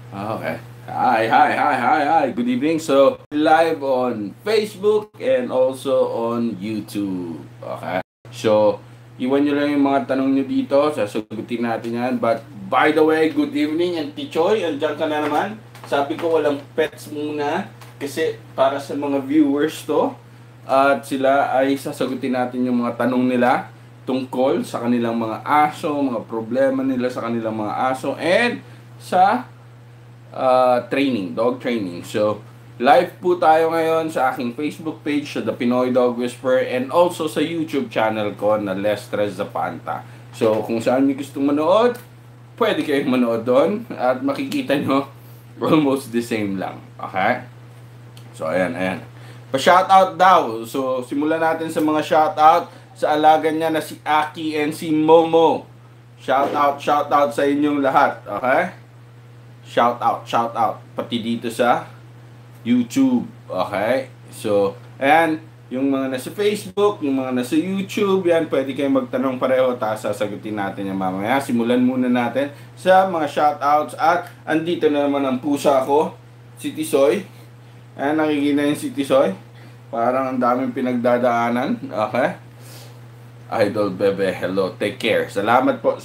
Okay. Hi. Good evening. So, live on Facebook and also on YouTube. Okay. So, iwan nyo lang yung mga tanong nyo dito. Sasagutin natin yan. But, by the way, good evening. And Tichoy, andyan ka na naman. Sabi ko walang pets muna. Kasi para sa mga viewers to. At sila ay sasagutin natin yung mga tanong nila tungkol sa kanilang mga aso, mga problema nila sa kanilang mga aso, and sa training, dog training. So, live po tayo ngayon sa aking Facebook page, sa The Pinoy Dog Whisperer, and also sa YouTube channel ko na Les Tres Zapanta. So, kung saan nyo gustong manood, pwede kayong manood doon at makikita nyo almost the same lang. Okay? So, ayan. Pa-shoutout daw. So, simulan natin sa mga shoutout sa alaga niya na si Aki and si Momo. Shoutout sa inyong lahat. Okay? Shout out. Pati dito sa YouTube. Okay? So, ayan. Yung mga nasa Facebook, yung mga nasa YouTube, yan, pwede kayong magtanong pareho, tapos sasagutin natin yan mamaya. Simulan muna natin sa mga shoutouts. At andito na naman ang pusa ko, si Tisoy. Ayan, nakikita yung si Tisoy. Parang ang daming pinagdadaanan. Okay? Idol Bebe, hello. Take care. Salamat po.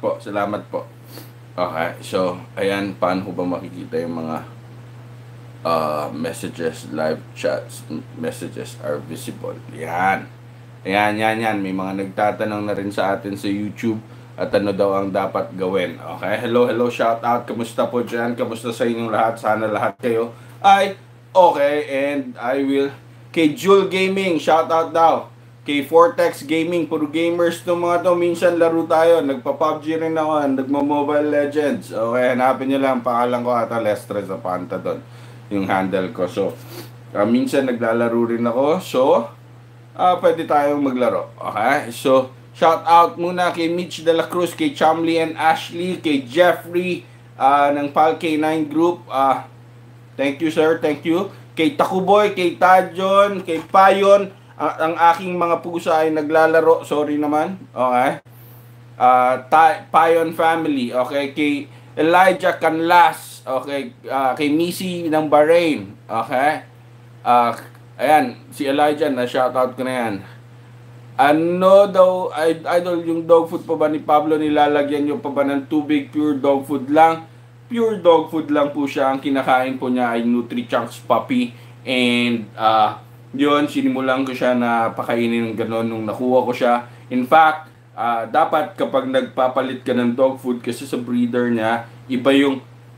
Okay, so, ayan, paano ba makikita yung mga messages, live chats, messages are visible. Yan. May mga nagtatanong na rin sa atin sa YouTube at ano daw ang dapat gawin. Okay, hello, shout out. Kamusta po dyan? Kamusta sa inyong lahat? Sana lahat kayo ay okay, and I will kay Jewel Gaming, shout out daw. Kay Vortex Gaming, puro gamers to mga to. Minsan laro tayo, nagpa-PUBG rin ako, nagmo-Mobile Legends. Okay, hanapin nyo lang, pangalan ko ata Lestres Zapanta doon, yung handle ko. So, minsan naglalaro rin ako. So, pwede tayong maglaro. Okay, so, shout out muna kay Mitch De La Cruz, kay Chamley and Ashley, kay Jeffrey ng Pal K9 Group. Thank you sir, thank you. Kay Takuboy, kay Tajon, kay Payon. Ang aking mga pusa ay naglalaro. Sorry naman. Okay. Payon family. Okay. Kay Elijah Canlas. Okay. Kay Missy ng Bahrain. Okay. Ayan. Si Elijah, na-shoutout ko na yan. Ano daw, idol, yung dog food pa ba ni Pablo, nilalagyan nyo pa ba ng tubig? Pure dog food lang. Pure dog food lang po siya. Ang kinakain po niya ay Nutri-Chunks Puppy. And, yun, sinimulan ko siya na pakainin ng gano'n nung nakuha ko siya. In fact, dapat kapag nagpapalit ka ng dog food kasi sa breeder niya, iba yung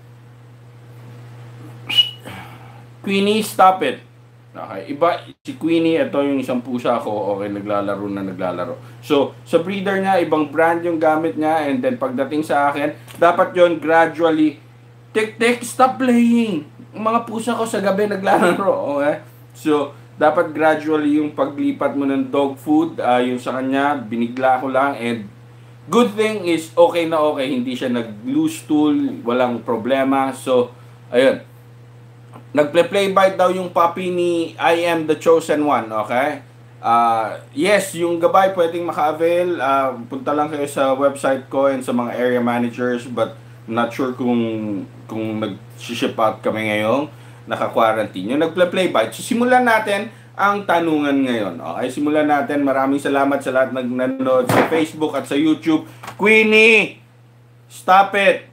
Queenie, stop it. Okay, iba si Queenie, ito yung isang pusa ko, okay, naglalaro. So, sa breeder niya, ibang brand yung gamit niya, and then pagdating sa akin, dapat yon gradually, tik, stop playing. Mga pusa ko sa gabi naglalaro, okay? So, dapat gradually yung paglipat mo ng dog food, yung sa kanya, binigla ko lang, and good thing is, okay na okay, hindi siya nag-loose stool, walang problema. So, ayun. Nagple-play bite daw yung puppy ni I Am The Chosen One, okay? Yes, yung gabay pwedeng maka-avail. Punta lang kayo sa website ko and sa mga area managers, but not sure kung nag-ship out kami ngayong naka-quarantine. Yung nagple-play bite. So, simulan natin ang tanungan ngayon. Okay, simulan natin. Maraming salamat sa lahat nanonood sa Facebook at sa YouTube. Queenie! Stop it!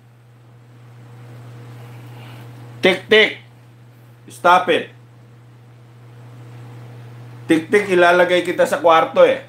Tik! Stop it! Tik, ilalagay kita sa kwarto eh.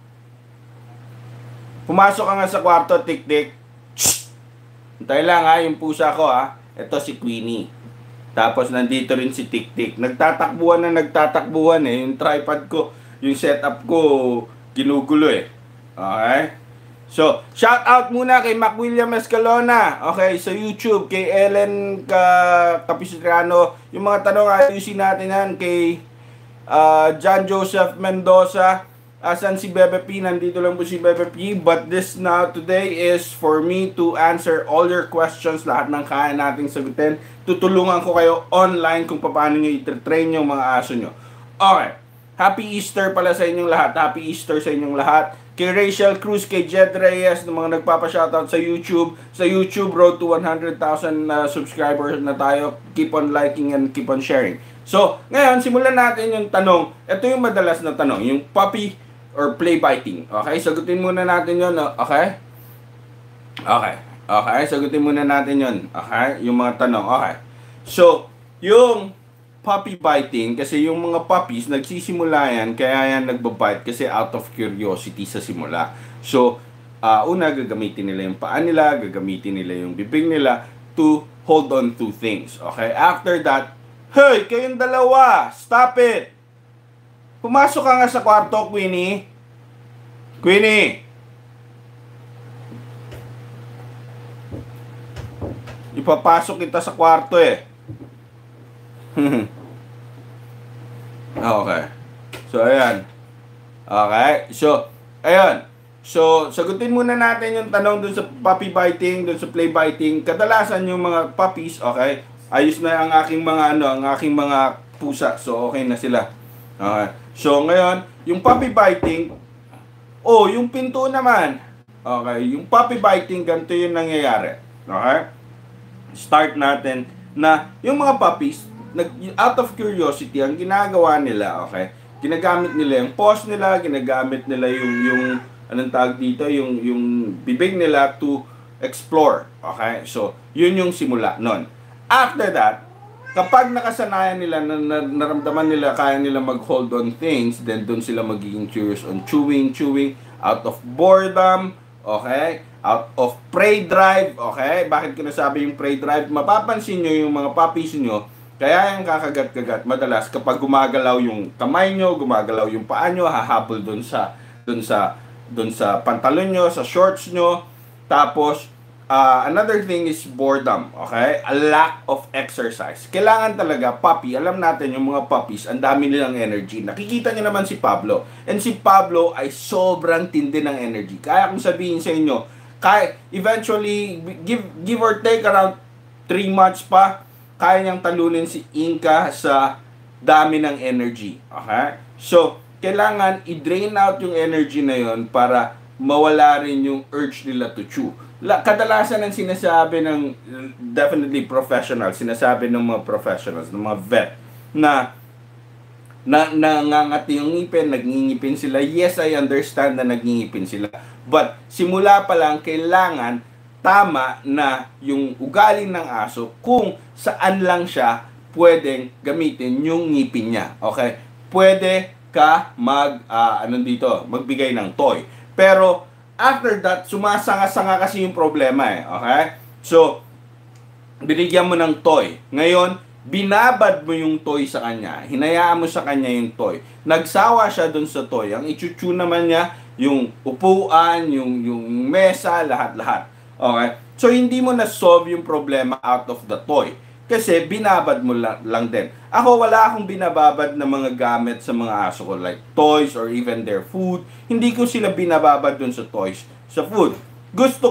Pumasok ka nga sa kwarto, tik. Hintay lang ha, yung pusa ko ha. Ito si Queenie. Tapos nandito rin si Tik. Nagtatakbuhan eh. Yung tripod ko, yung setup ko, ginugulo eh. Okay? So, shout out muna kay Mac William Escalona. Okay, sa YouTube, kay Ellen Capistrano. Yung mga tanong, ayusin natin yan. Kay John Joseph Mendoza. Asan si Bebe P? Nandito lang po si Bebe P. But this now today is for me to answer all your questions. Lahat ng kaya nating sagutin. Tutulungan ko kayo online kung paano nyo i-train yung mga aso nyo. Okay. Happy Easter pala sa inyong lahat. Happy Easter sa inyong lahat. kay Rachel Cruz, kay Jed Reyes, ng mga nagpapa-shoutout sa YouTube. Sa YouTube, road to 100,000 subscribers na tayo. Keep on liking and keep on sharing. So, ngayon, simulan natin yung tanong. Ito yung madalas na tanong, yung puppy or play biting. Okay, sagutin muna natin yun. Okay? Okay. Okay, sagutin muna natin yun. Okay, yung mga tanong. Okay. So, yung puppy biting, kasi yung mga puppies, nagsisimula yan, kaya yan nagbabite kasi out of curiosity sa simula. So, una, gagamitin nila yung paa nila, gagamitin nila yung bibig nila to hold on to things. Okay? After that, hey, kayong dalawa, stop it! Pumasok ka nga sa kwarto, Queenie. Queenie! Ipapasok kita sa kwarto eh. Okay. So, ayan. Okay. So, ayan. So, sagutin muna natin yung tanong dun sa puppy biting, dun sa play biting. Kadalasan yung mga puppies, okay, ayos na ang aking mga, ang aking mga pusa. So, okay na sila. Okay. So, ngayon, yung puppy biting, yung pinto naman. Okay. Yung puppy biting, ganito yung nangyayari. Okay. Start natin na yung mga puppies, out of curiosity, ang ginagawa nila, okay, ginagamit nila yung paws nila, ginagamit nila yung anong tawag dito, yung bibig nila to explore, okay. So, yun yung simula nun. After that, kapag nakasanayan nila, naramdaman nila, kaya nila mag-hold on things, then doon sila magiging curious on chewing, out of boredom, okay, out of prey drive, okay. Bakit ko nasabi yung prey drive? Mapapansin nyo yung mga puppies nyo, kaya yung kakagat-kagat, madalas kapag gumagalaw yung kamay nyo, gumagalaw yung paa nyo, hahabol dun sa pantalon nyo, sa shorts nyo. Tapos, another thing is boredom, okay? A lack of exercise. Kailangan talaga, puppy, alam natin yung mga puppies, ang dami nilang energy. Nakikita nyo naman si Pablo. And si Pablo ay sobrang tindi ng energy. Kaya kung sabihin sa inyo, eventually, give or take around 3 months pa, kaya niyang talunin si Inka sa dami ng energy. Okay? So, kailangan i-drain out yung energy na yon para mawala rin yung urge nila to chew. Kadalasan ang sinasabi ng definitely professional, sinasabi ng mga professionals, ng mga vet, na nangangati yung ngipin, nagngingipin sila. Yes, I understand na nagngingipin sila. But, simula pa lang, kailangan tama na yung ugali ng aso kung saan lang siya pwedeng gamitin yung ngipin niya. Okay? Pwede ka magbigay ng toy. Pero, after that, sumasanga-sanga kasi yung problema eh. Okay? So, binigyan mo ng toy. Ngayon, binabad mo yung toy sa kanya. Hinayaan mo sa kanya yung toy. Nagsawa siya dun sa toy. Ang ichuchu naman niya, yung upuan, yung mesa, lahat-lahat. Okay? So, hindi mo na-solve yung problema out of the toy. Kasi, binabad mo lang din. Ako, wala akong binababad na mga gamit sa mga aso ko. Like toys or even their food. Hindi ko sila binababad dun sa toys, sa food. Gusto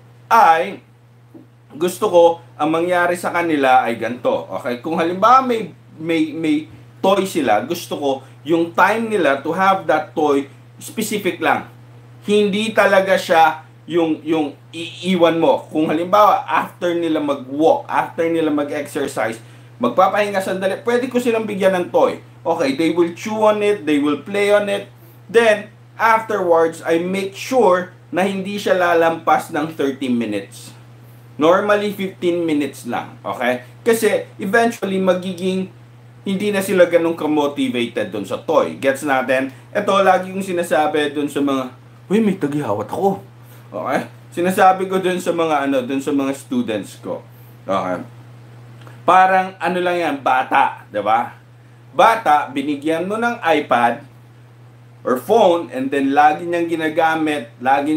ko, ang mangyari sa kanila ay ganito. Okay? Kung halimbawa may toy sila, gusto ko yung time nila to have that toy specific lang. Hindi talaga siya yung iiwan mo. Kung halimbawa, after nila mag-walk, after nila mag-exercise, magpapahinga sandali, pwede ko silang bigyan ng toy. Okay, they will chew on it, they will play on it. Then, afterwards, I make sure na hindi siya lalampas ng 30 minutes. Normally, 15 minutes lang. Okay? Kasi, eventually, hindi na sila ganun ka-motivated dun sa toy. Gets natin? Ito, lagi kong sinasabi dun sa mga, uy, may tagihawat ako. Okay? Sinasabi ko dun sa mga, dun sa mga students ko. Okay? Parang, lang yan, bata. Diba? Bata, binigyan mo ng iPad or phone, and then lagi niyang ginagamit,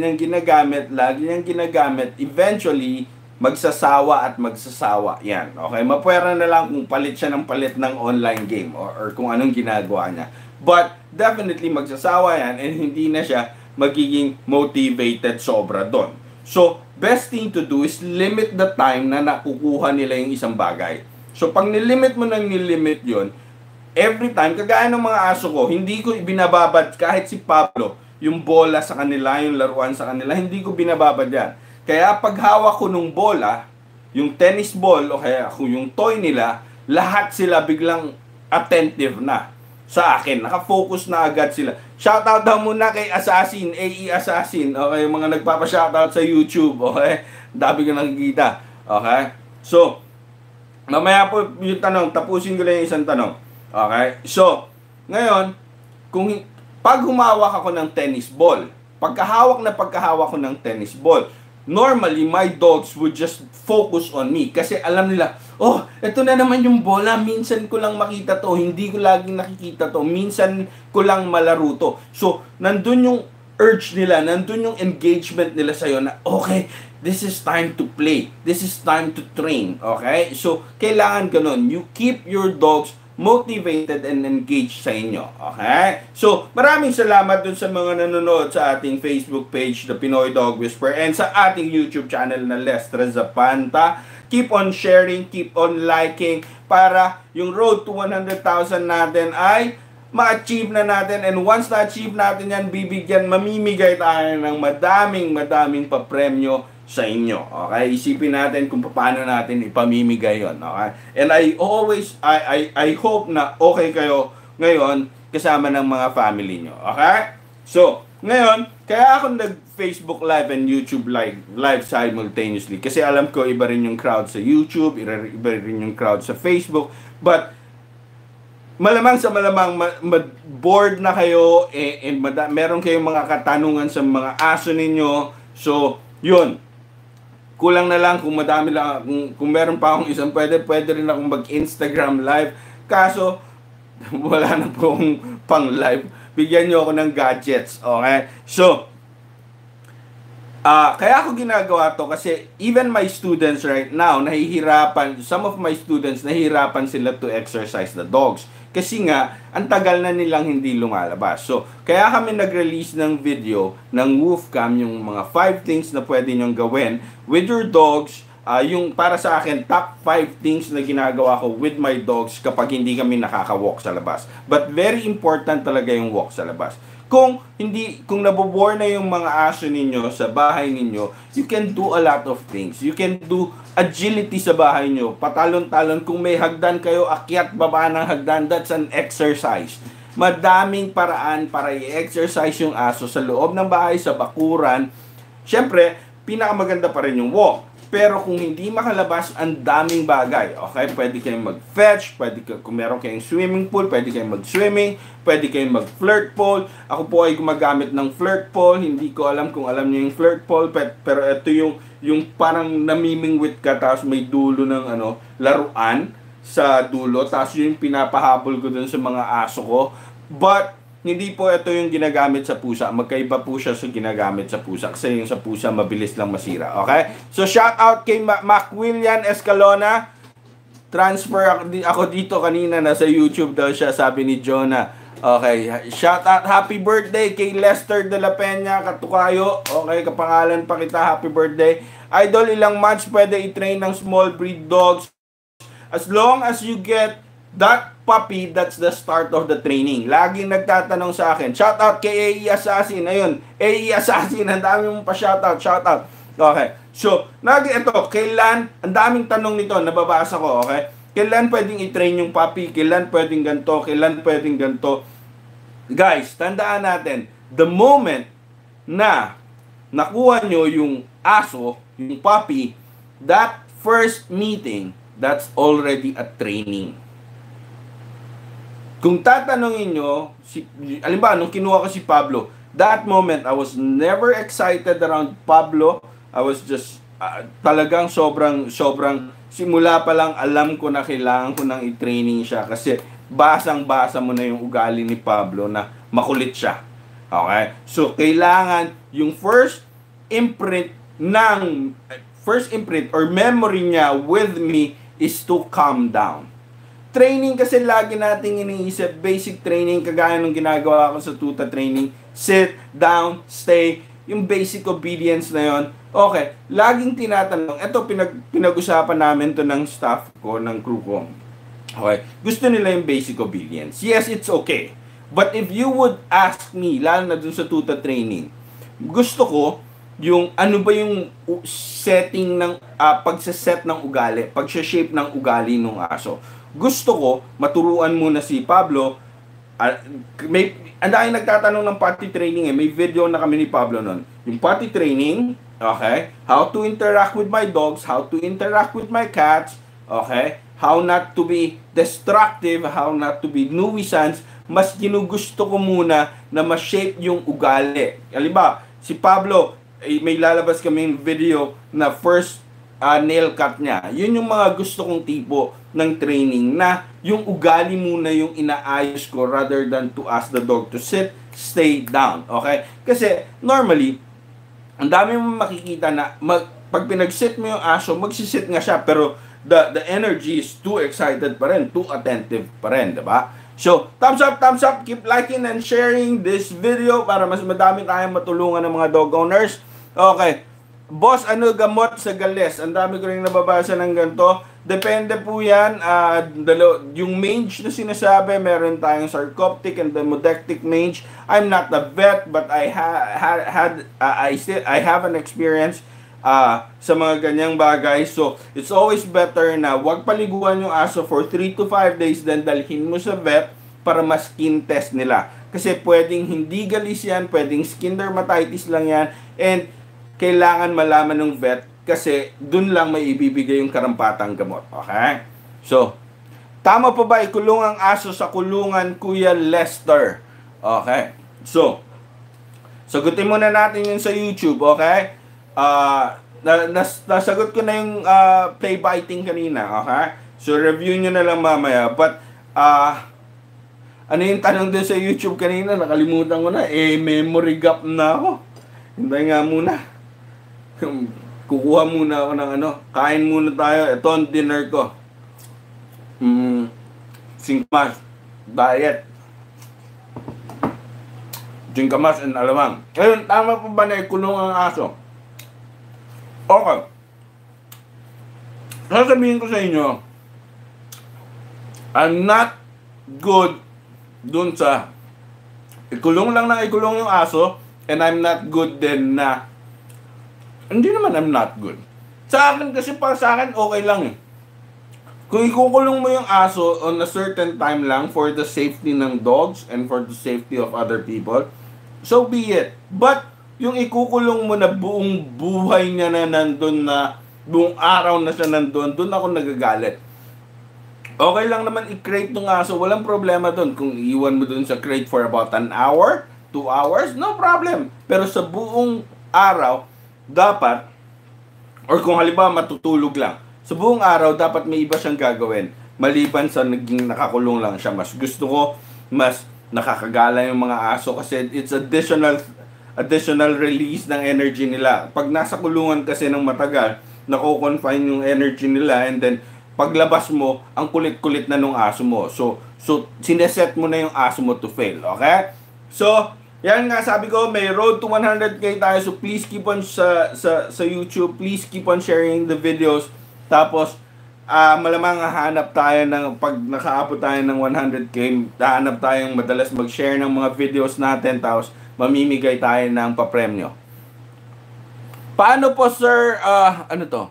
eventually, magsasawa yan. Okay? Mapwera na lang kung palit siya ng palit ng online game or kung anong ginagawa niya. But, definitely, magsasawa yan and hindi na siya magiging motivated sobra doon. So, best thing to do is limit the time na nakukuha nila yung isang bagay. So, pag nilimit mo yon, every time, kagaya ng mga aso ko, hindi ko binababad kahit si Pablo, yung bola sa kanila, yung laruan sa kanila, hindi ko binababad yan. Kaya pag hawak ko nung bola, yung tennis ball o kaya yung toy nila, lahat sila biglang attentive na sa akin. Nakafocus na agad sila. Shoutout daw muna kay Assassin, AE Assassin. Okay, yung mga nagpapa-shoutout sa YouTube. Okay, dami ko nakikita. Okay, so, mamaya po yung tanong, tapusin ko lang yung isang tanong. Okay, so, ngayon, pag humawak ako ng tennis ball, pagkahawak ko ng tennis ball, normally, my dogs would just focus on me. Kasi alam nila, oh, ito na naman yung bola. Minsan ko lang makita to. Hindi ko laging nakikita to. Minsan ko lang malaro to. So, nandun yung urge nila. Nandun yung engagement nila sa'yo na, okay, this is time to play. This is time to train. Okay? So, kailangan ganun. You keep your dogs motivated and engaged sa inyo. Okay? So, maraming salamat dun sa mga nanonood sa ating Facebook page, The Pinoy Dog Whisperer, and sa ating YouTube channel na Lestra Zapanta. Keep on sharing, keep on liking, para yung road to 100,000 natin ay ma-achieve na natin. And once na-achieve natin yan, mamimigay tayo ng madaming papremyo sa inyo. Okay? Isipin natin kung paano natin ipamimigay yon. Okay? And I hope na okay kayo ngayon kasama ng mga family nyo. Okay? So, ngayon, kaya ako nag-Facebook Live and YouTube live simultaneously. Kasi alam ko, iba rin yung crowd sa YouTube, iba rin yung crowd sa Facebook. But, malamang bored na kayo, and meron kayong mga katanungan sa mga aso ninyo. So, yun. Kulang na lang kung madami lang, kung meron pa akong isang pwede rin akong mag-Instagram live. Kaso, wala na pong pang live. Bigyan nyo ako ng gadgets. Okay? So, kaya ako ginagawa to kasi even my students right now, some of my students, nahihirapan sila to exercise the dogs. Kasi nga, ang tagal na nilang hindi lumalabas. So, kaya kami nag-release ng video ng Wolfcam, yung mga 5 things na pwede nyong gawin with your dogs. Yung para sa akin, top 5 things na ginagawa ko with my dogs kapag hindi kami nakaka-walk sa labas. But very important talaga yung walk sa labas. Kung nabobore na yung mga aso ninyo sa bahay ninyo, you can do a lot of things. You can do agility sa bahay nyo. Patalon-talon. Kung may hagdan kayo, akyat baba ng hagdan. That's an exercise. Madaming paraan para i-exercise yung aso sa loob ng bahay, sa bakuran. Siyempre, pinakamaganda pa rin yung walk. Pero kung hindi makalabas, ang daming bagay. Okay? Pwede kayong mag-fetch, kung meron kayong swimming pool, pwede kayong mag-swimming, pwede kayong mag-flirt pole. Ako po ay gumagamit ng flirt pole. Hindi ko alam kung alam niyo yung flirt pole, pero ito yung parang namimingwit ka, tapos may dulo ng laruan sa dulo, tapos yung pinapahabol ko dun sa mga aso ko. But, hindi po ito yung ginagamit sa pusa. Magkaiba po siya sa ginagamit sa pusa. Kasi yung sa pusa, mabilis lang masira. Okay? So, shout out kay Macwillian Escalona. Transfer ako dito kanina. Nasa YouTube daw siya, sabi ni Jonah. Okay. Shout out, happy birthday kay Lester de la Peña, Katukayo. Okay, kapangalan pa kita. Happy birthday. Idol, ilang months pwede i-train ng small breed dogs? As long as you get that puppy, that's the start of the training. Laging nagtatanong sa akin. Shoutout kay AE Assassin. Ayun, AE Assassin. Ang dami mong pa-shoutout. Shoutout. Okay. So, kailan, ang daming tanong nito, nababasa ko, okay? Kailan pwedeng i-train yung puppy? Kailan pwedeng ganito? Kailan pwedeng ganito? Guys, tandaan natin, the moment na nakuha nyo yung aso, yung puppy, that first meeting, that's already a training. Kung tatanungin nyo, alimbawa, nung kinuha ko si Pablo, that moment, I was never excited around Pablo. I was just, talagang sobrang, simula pa lang, alam ko na kailangan ko nang i-training siya. Kasi, basang-basa mo na yung ugali ni Pablo na makulit siya. Okay? So, kailangan yung first imprint or memory niya with me is to calm down. Training kasi lagi nating iniisip, basic training, kagaya nung ginagawa ko sa tuta training, sit, down, stay, yung basic obedience na yon. Okay, laging tinatanong, ito pinag-usapan namin to ng staff ko, ng crew ko. Okay, gusto nila yung basic obedience. Yes, it's okay. But if you would ask me, lalo na dun sa tuta training, gusto ko yung ano ba yung setting ng pagse-set ng ugali, pagse-shape ng ugali ng aso. Gusto ko maturuan muna si Pablo. May ang dahil nagtatanong ng potty training may video na kami ni Pablo nun. Yung potty training, okay? How to interact with my dogs, how to interact with my cats, okay? How not to be destructive, how not to be nuisance. Mas ginugusto ko muna na ma-shape yung ugali. Halimbawa, si Pablo, may lalabas kaming video na first nail cut niya. Yun yung mga gusto kong tipo ng training na yung ugali muna yung inaayos ko rather than to ask the dog to sit, stay down. Okay? Kasi normally, ang dami mo makikita na pag pinag-sit mo yung aso, magsisit nga siya pero the energy is too excited pa rin, too attentive pa rin, diba? So, thumbs up, keep liking and sharing this video para mas madami tayong matulungan ng mga dog owners. Okay. Boss, ano gamot sa galis? Ang dami ko rin nababasa ng ganito. Depende po yan. Yung mange na sinasabi, meron tayong sarcoptic and demodectic mange. I'm not a vet, but I have an experience sa mga ganyang bagay. So, it's always better na wag paliguan yung aso for 3 to 5 days, then dalhin mo sa vet para mas skin test nila. Kasi pwedeng hindi galis yan, pwedeng skin dermatitis lang yan, and kailangan malaman ng vet kasi dun lang may ibibigay yung karampatang gamot. Okay? So, tama pa ba ikulong ang aso sa kulungan, Kuya Lester? Okay. So, sagutin muna natin yun sa YouTube, okay? Nasagot ko na yung play biting kanina, okay? So, review nyo na lang mamaya. But, ano yung tanong din sa YouTube kanina? Nakalimutan ko na. Memory gap na ako. Hintay nga muna. Kukuha muna ako ng kain muna tayo. Ito ang dinner ko. Singkamas. Diet. Singkamas and alamang. Ayun, tama po ba na ikulong ang aso? Okay. Sasabihin ko sa inyo, I'm not good dun sa ikulong lang na ikulong yung aso, and I'm not good din na hindi naman I'm not good. Sa akin kasi para sa akin okay lang eh. Kung ikukulong mo yung aso on a certain time lang for the safety ng dogs and for the safety of other people, so be it. But yung ikukulong mo na buong buhay niya na nandun na buong araw na siya nandun, dun ako nagagalit. Okay lang naman i-crate ng aso, walang problema dun. Kung iwan mo dun sa crate for about an hour, 2 hours, no problem. Pero sa buong araw, dapat, or kung halimbawa matutulog lang, sa buong araw, dapat may iba siyang gagawin. Maliban sa naging nakakulong lang siya. Mas gusto ko, mas nakakagala yung mga aso kasi it's additional release ng energy nila. Pag nasa kulungan kasi ng matagal, nako-confine yung energy nila, and then paglabas mo, ang kulit-kulit na nung aso mo. So sineset mo na yung aso mo to fail, okay? So, yan nga sabi ko, may road to 100k tayo, so please keep on sa YouTube, please keep on sharing the videos. Tapos, malamang hahanap tayo ng, pag nakaabot tayo ng 100k, hahanap tayong madalas mag-share ng mga videos natin, tapos mamimigay tayo ng papremyo. Paano po sir, ano to?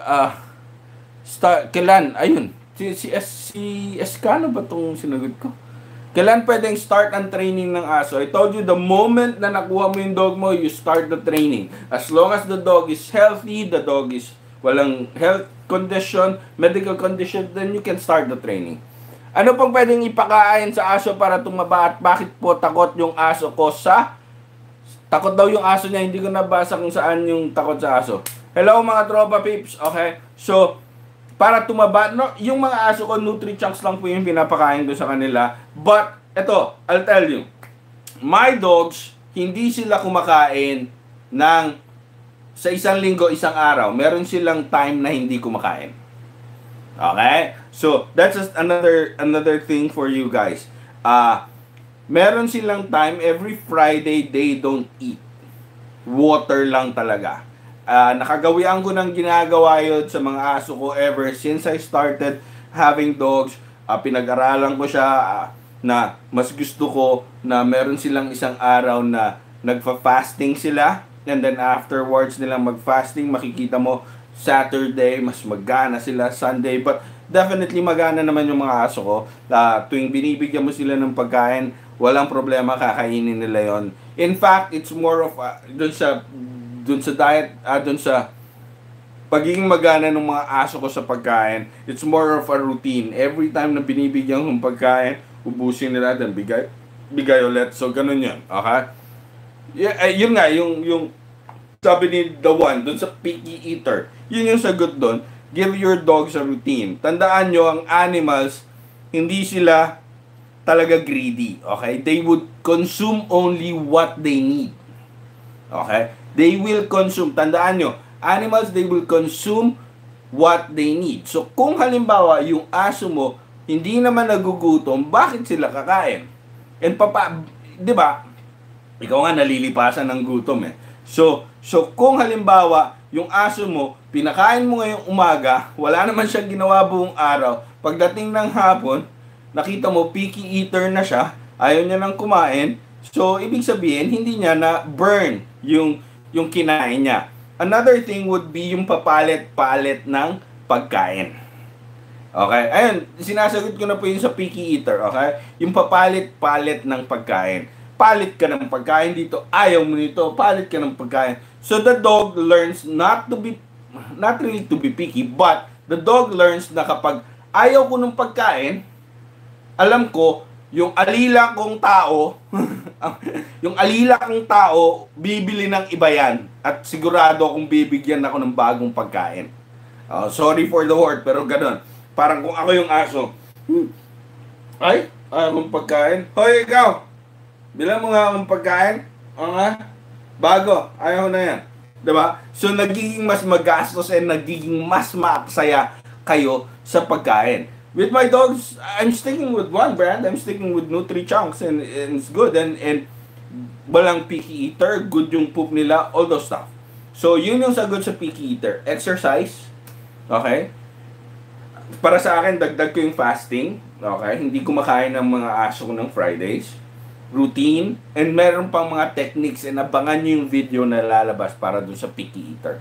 Kailan, ayun, si Escano ba itong sinagot ko? Kailan pwedeng start ang training ng aso? I told you, the moment na nakuha mo yung dog mo, you start the training. As long as the dog is healthy, the dog is walang health condition, medical condition, then you can start the training. Ano pang pwedeng ipakain sa aso para tumaba at bakit po takot yung aso ko sa... Takot daw yung aso niya, hindi ko nabasa kung saan yung takot sa aso. Hello mga tropa peeps, okay? So, para tumaba, no, yung mga aso ko, Nutri-Chunks lang po yung pinapakain ko sa kanila. But, eto, I'll tell you, my dogs, hindi sila kumakain ng sa isang linggo, isang araw. Meron silang time na hindi kumakain. Okay? So, that's just another thing for you guys. Meron silang time, every Friday, they don't eat. Water lang talaga. Nakagawian ko ng ginagawa yun sa mga aso ko ever since I started having dogs. Pinag-aralan ko siya. na mas gusto ko na meron silang isang araw na nagfa-fasting sila, and then afterwards nilang mag-fasting, makikita mo Saturday, mas magana sila, Sunday, but definitely magana naman yung mga aso ko. Tuwing binibigyan mo sila ng pagkain, walang problema, kakainin nila yon. In fact, it's more of dun sa diet, dun sa pagiging magana ng mga aso ko sa pagkain, it's more of a routine. Every time na binibigyan ng pagkain, ubusin nila, then bigay ulit. So, ganun yun. Okay? Yun nga, yung sabi ni The One, dun sa picky eater, yun yung sagot dun. Give your dogs a routine. Tandaan nyo, ang animals, hindi sila talaga greedy. Okay? They would consume only what they need. Okay? They will consume. Tandaan nyo, animals, they will consume what they need. So, kung halimbawa, yung aso mo, hindi naman nagugutom, bakit sila kakain? And di ba? Ikaw nga nalilipasan ng gutom eh. So kung halimbawa, yung aso mo, pinakain mo ngayong umaga, wala naman siyang ginawa buong araw, pagdating ng hapon, nakita mo, picky eater na siya, ayaw niya nang kumain, so ibig sabihin, hindi niya na burn yung kinain niya. Another thing would be yung papalit-palit ng pagkain. Okay? Ayun, sinasagot ko na po yun sa picky eater, okay? Yung papalit-palit ng pagkain. Palit ka ng pagkain dito, ayaw mo nito, palit ka ng pagkain. So the dog learns not really to be picky, but the dog learns na kapag ayaw ko ng pagkain, alam ko, yung alila kong tao, bibili ng iba yan. At sigurado akong bibigyan ako ng bagong pagkain. Sorry for the word, pero ganun. Parang kung ako yung aso, ay, ayaw kong pagkain. Hoy, ikaw, bilang mo nga akong pagkain. Bago, ayaw na yan. Diba? So, nagiging mas magastos and nagiging mas maksaya kayo sa pagkain. With my dogs, I'm sticking with one brand. I'm sticking with Nutri-Chunks and it's good. And walang picky eater, good yung poop nila, all those stuff. So, yun yung sagot sa picky eater. Exercise, okay? Para sa akin, dagdag ko yung fasting. Okay? Hindi kumakain ng mga aso ko ng Fridays. Routine. And meron pang mga techniques. And abangan nyo yung video na lalabas para dun sa picky eater.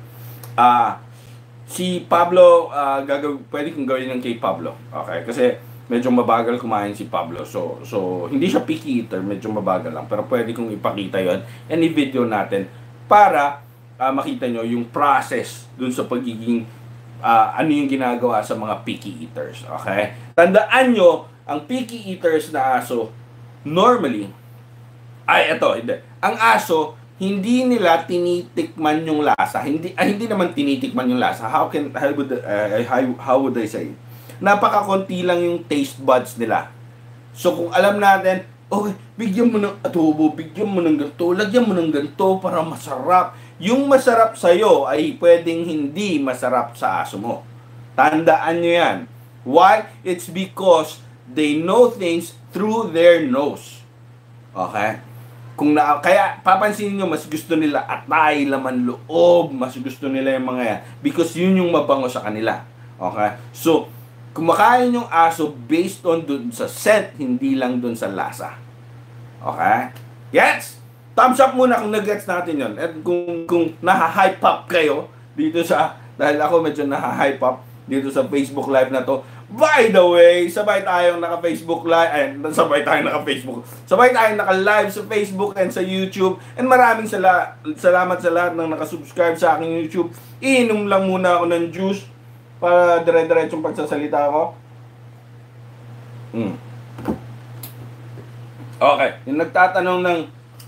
Si Pablo, pwede kong gawin ng kay Pablo. Okay? Kasi medyo mabagal kumain si Pablo. So hindi siya picky eater. Medyo mabagal lang. Pero pwede kong ipakita yon and i-video natin para makita nyo yung process dun sa pagiging ano yung ginagawa sa mga picky eaters. Okay? Tandaan nyo, ang picky eaters na aso, normally, hindi. Ang aso, hindi nila tinitikman yung lasa. Hindi naman tinitikman yung lasa. How would I say? Napakakonti lang yung taste buds nila. So, kung alam natin, okay, bigyan mo ng adobo, bigyan mo ng ganito, lagyan mo ng ganito para masarap. Yung masarap sa'yo ay pwedeng hindi masarap sa aso mo. Tandaan nyo yan. Why? It's because they know things through their nose. Okay? Kaya papansin nyo, mas gusto nila atay, laman loob, mas gusto nila yung mga yan. Because yun yung mabango sa kanila. Okay? So, kumakain yung aso based on dun sa scent, hindi lang dun sa lasa. Okay? Yes! Thumbs up muna kung nag-gets natin yun. At kung naha-hype up kayo dito dahil ako medyo naha-hype up dito sa Facebook Live na to. By the way, sabay tayong naka-Facebook Live, sabay tayong naka-live sa Facebook and sa YouTube. And maraming salamat sa lahat ng nakasubscribe sa aking YouTube. Iinom lang muna ako ng juice para dire-diretsong pagsasalita ko. Okay, yung nagtatanong ng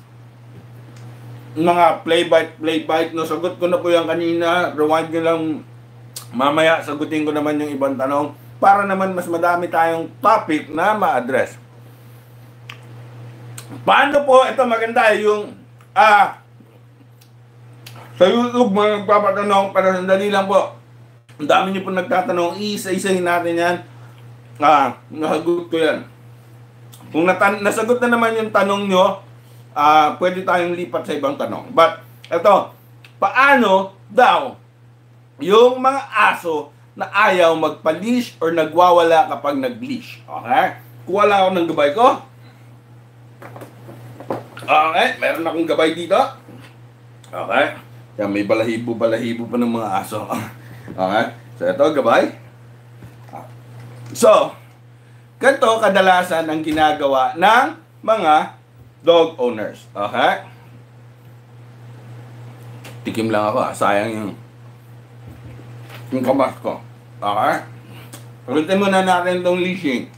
mga play bite, no, sagot ko na po yan kanina. Rewind nyo lang mamaya, sagutin ko naman yung ibang tanong para naman mas madami tayong topic na ma-address. Paano po, ito maganda yung sa YouTube mga nagpapatanong, para sandali lang po, ang dami nyo po nagtatanong, isa-isahin natin yan. Nasagot ko yan. Kung nasagot na naman yung tanong nyo, pwede tayong lipat sa ibang tanong. But, ito, paano daw yung mga aso na ayaw magpa-leash or nagwawala kapag nag-leash? Okay? Kuha lang ako ng gabay ko. Okay, meron akong gabay dito. Okay. Yan, may balahibo pa ng mga aso. Okay. So, ito, gabay. So, ganito kadalasan ang ginagawa ng mga dog owners. Okay? Tikim lang ako, sayang yung kamas ko. Okay? Pagalitin muna natin itong leashing.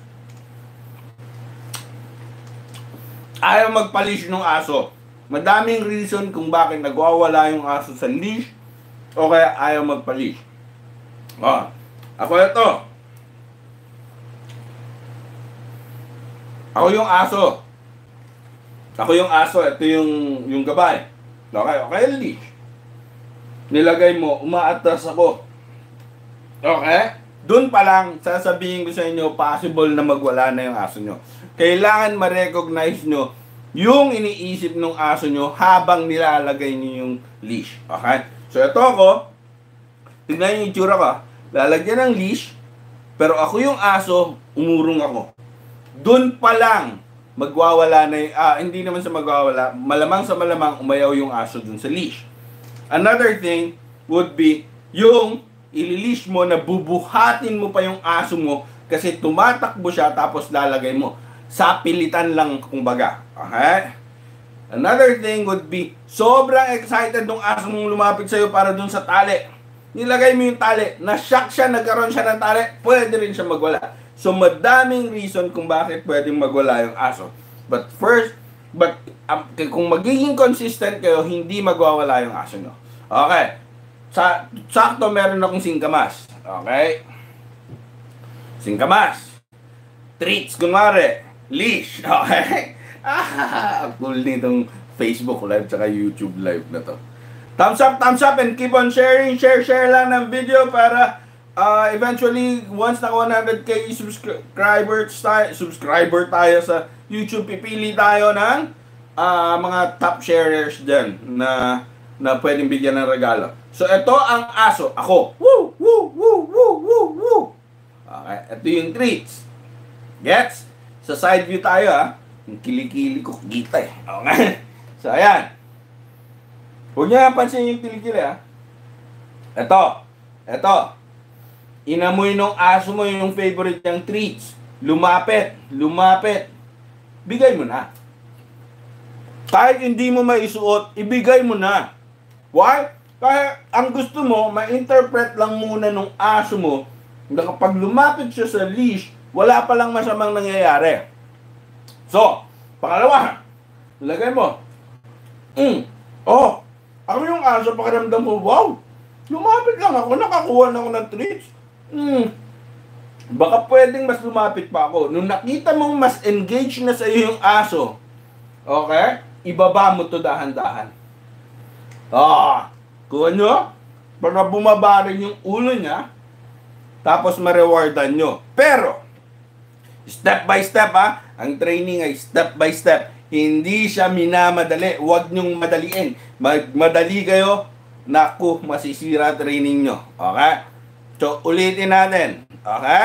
Ayaw magpa-leash ng aso. Madaming reason kung bakit nagwawala yung aso sa leash o kaya ayaw magpa-leash. Ako ito. Ako yung aso. Ito yung gabay. Okay, leash. Nilagay mo, umaatas ako. Okay? Doon pa lang, sasabihin ko sa inyo, possible na magwala na yung aso nyo. Kailangan ma-recognize nyo yung iniisip ng aso nyo habang nilalagay nyo yung leash. Okay? So, ito ako. Tignan yung itsura ko. Lalagyan ng leash, pero ako yung aso, umurong ako. Doon pa lang, magwawala na yung, hindi naman sa magwawala, malamang sa malamang umayaw yung aso dun sa leash. Another thing would be yung ililish mo na bubuhatin mo pa yung aso mo kasi tumatakbo siya tapos lalagay mo. Sa pilitan lang kumbaga. Okay? Another thing would be sobrang excited ng aso mong lumapit sa'yo para dun sa tali. Nilagay mo yung tali, na-shock siya, nagkaroon siya ng tali, pwede rin siya magwala. So, madaming reason kung bakit pwedeng magwala yung aso. But kung magiging consistent kayo, hindi magwawala yung aso nyo. Okay. Sakto, meron akong singkamas. Okay? Singkamas. Treats, kunwari. Leash. Okay? Cool nitong Facebook live tsaka YouTube live na to. Thumbs up, and keep on sharing. Share lang ng video para eventually, once na 100k subscriber tayo sa YouTube, pipili tayo ng mga top sharers dyan na pwedeng bigyan ng regalo. So, ito ang aso. Ako. Woo! Woo! Woo! Woo! Woo! Woo! Okay. Ito yung treats. Gets? Sa side view tayo, ha? Yung kilikili ko, kita eh. Okay. So, ayan. Huwag niyo pansin yung kilikili, ha? Ito. Inamoy nung aso mo yung favorite niyang treats. Lumapit. Bigay mo na. Kahit hindi mo maisuot, ibigay mo na. Why? Kaya ang gusto mo, ma-interpret lang muna nung aso mo na kapag lumapit siya sa leash, wala palang masamang nangyayari. So, pangalawa, lagay mo. Ako yung aso, pakiramdam mo, wow, lumapit lang ako, nakakuha na ako ng treats. Baka pwedeng mas lumapit pa ako. Nung nakita mong mas engaged na sa iyo yung aso, okay, ibaba mo to dahan-dahan. Kuha nyo, para bumaba rin yung ulo niya, tapos ma-rewardan nyo. Pero, step by step, ha? Ang training ay step by step. Hindi siya minamadali. Huwag nyong madaliin. Madali kayo, naku, masisira training nyo. Okay? So, ulitin natin. Okay?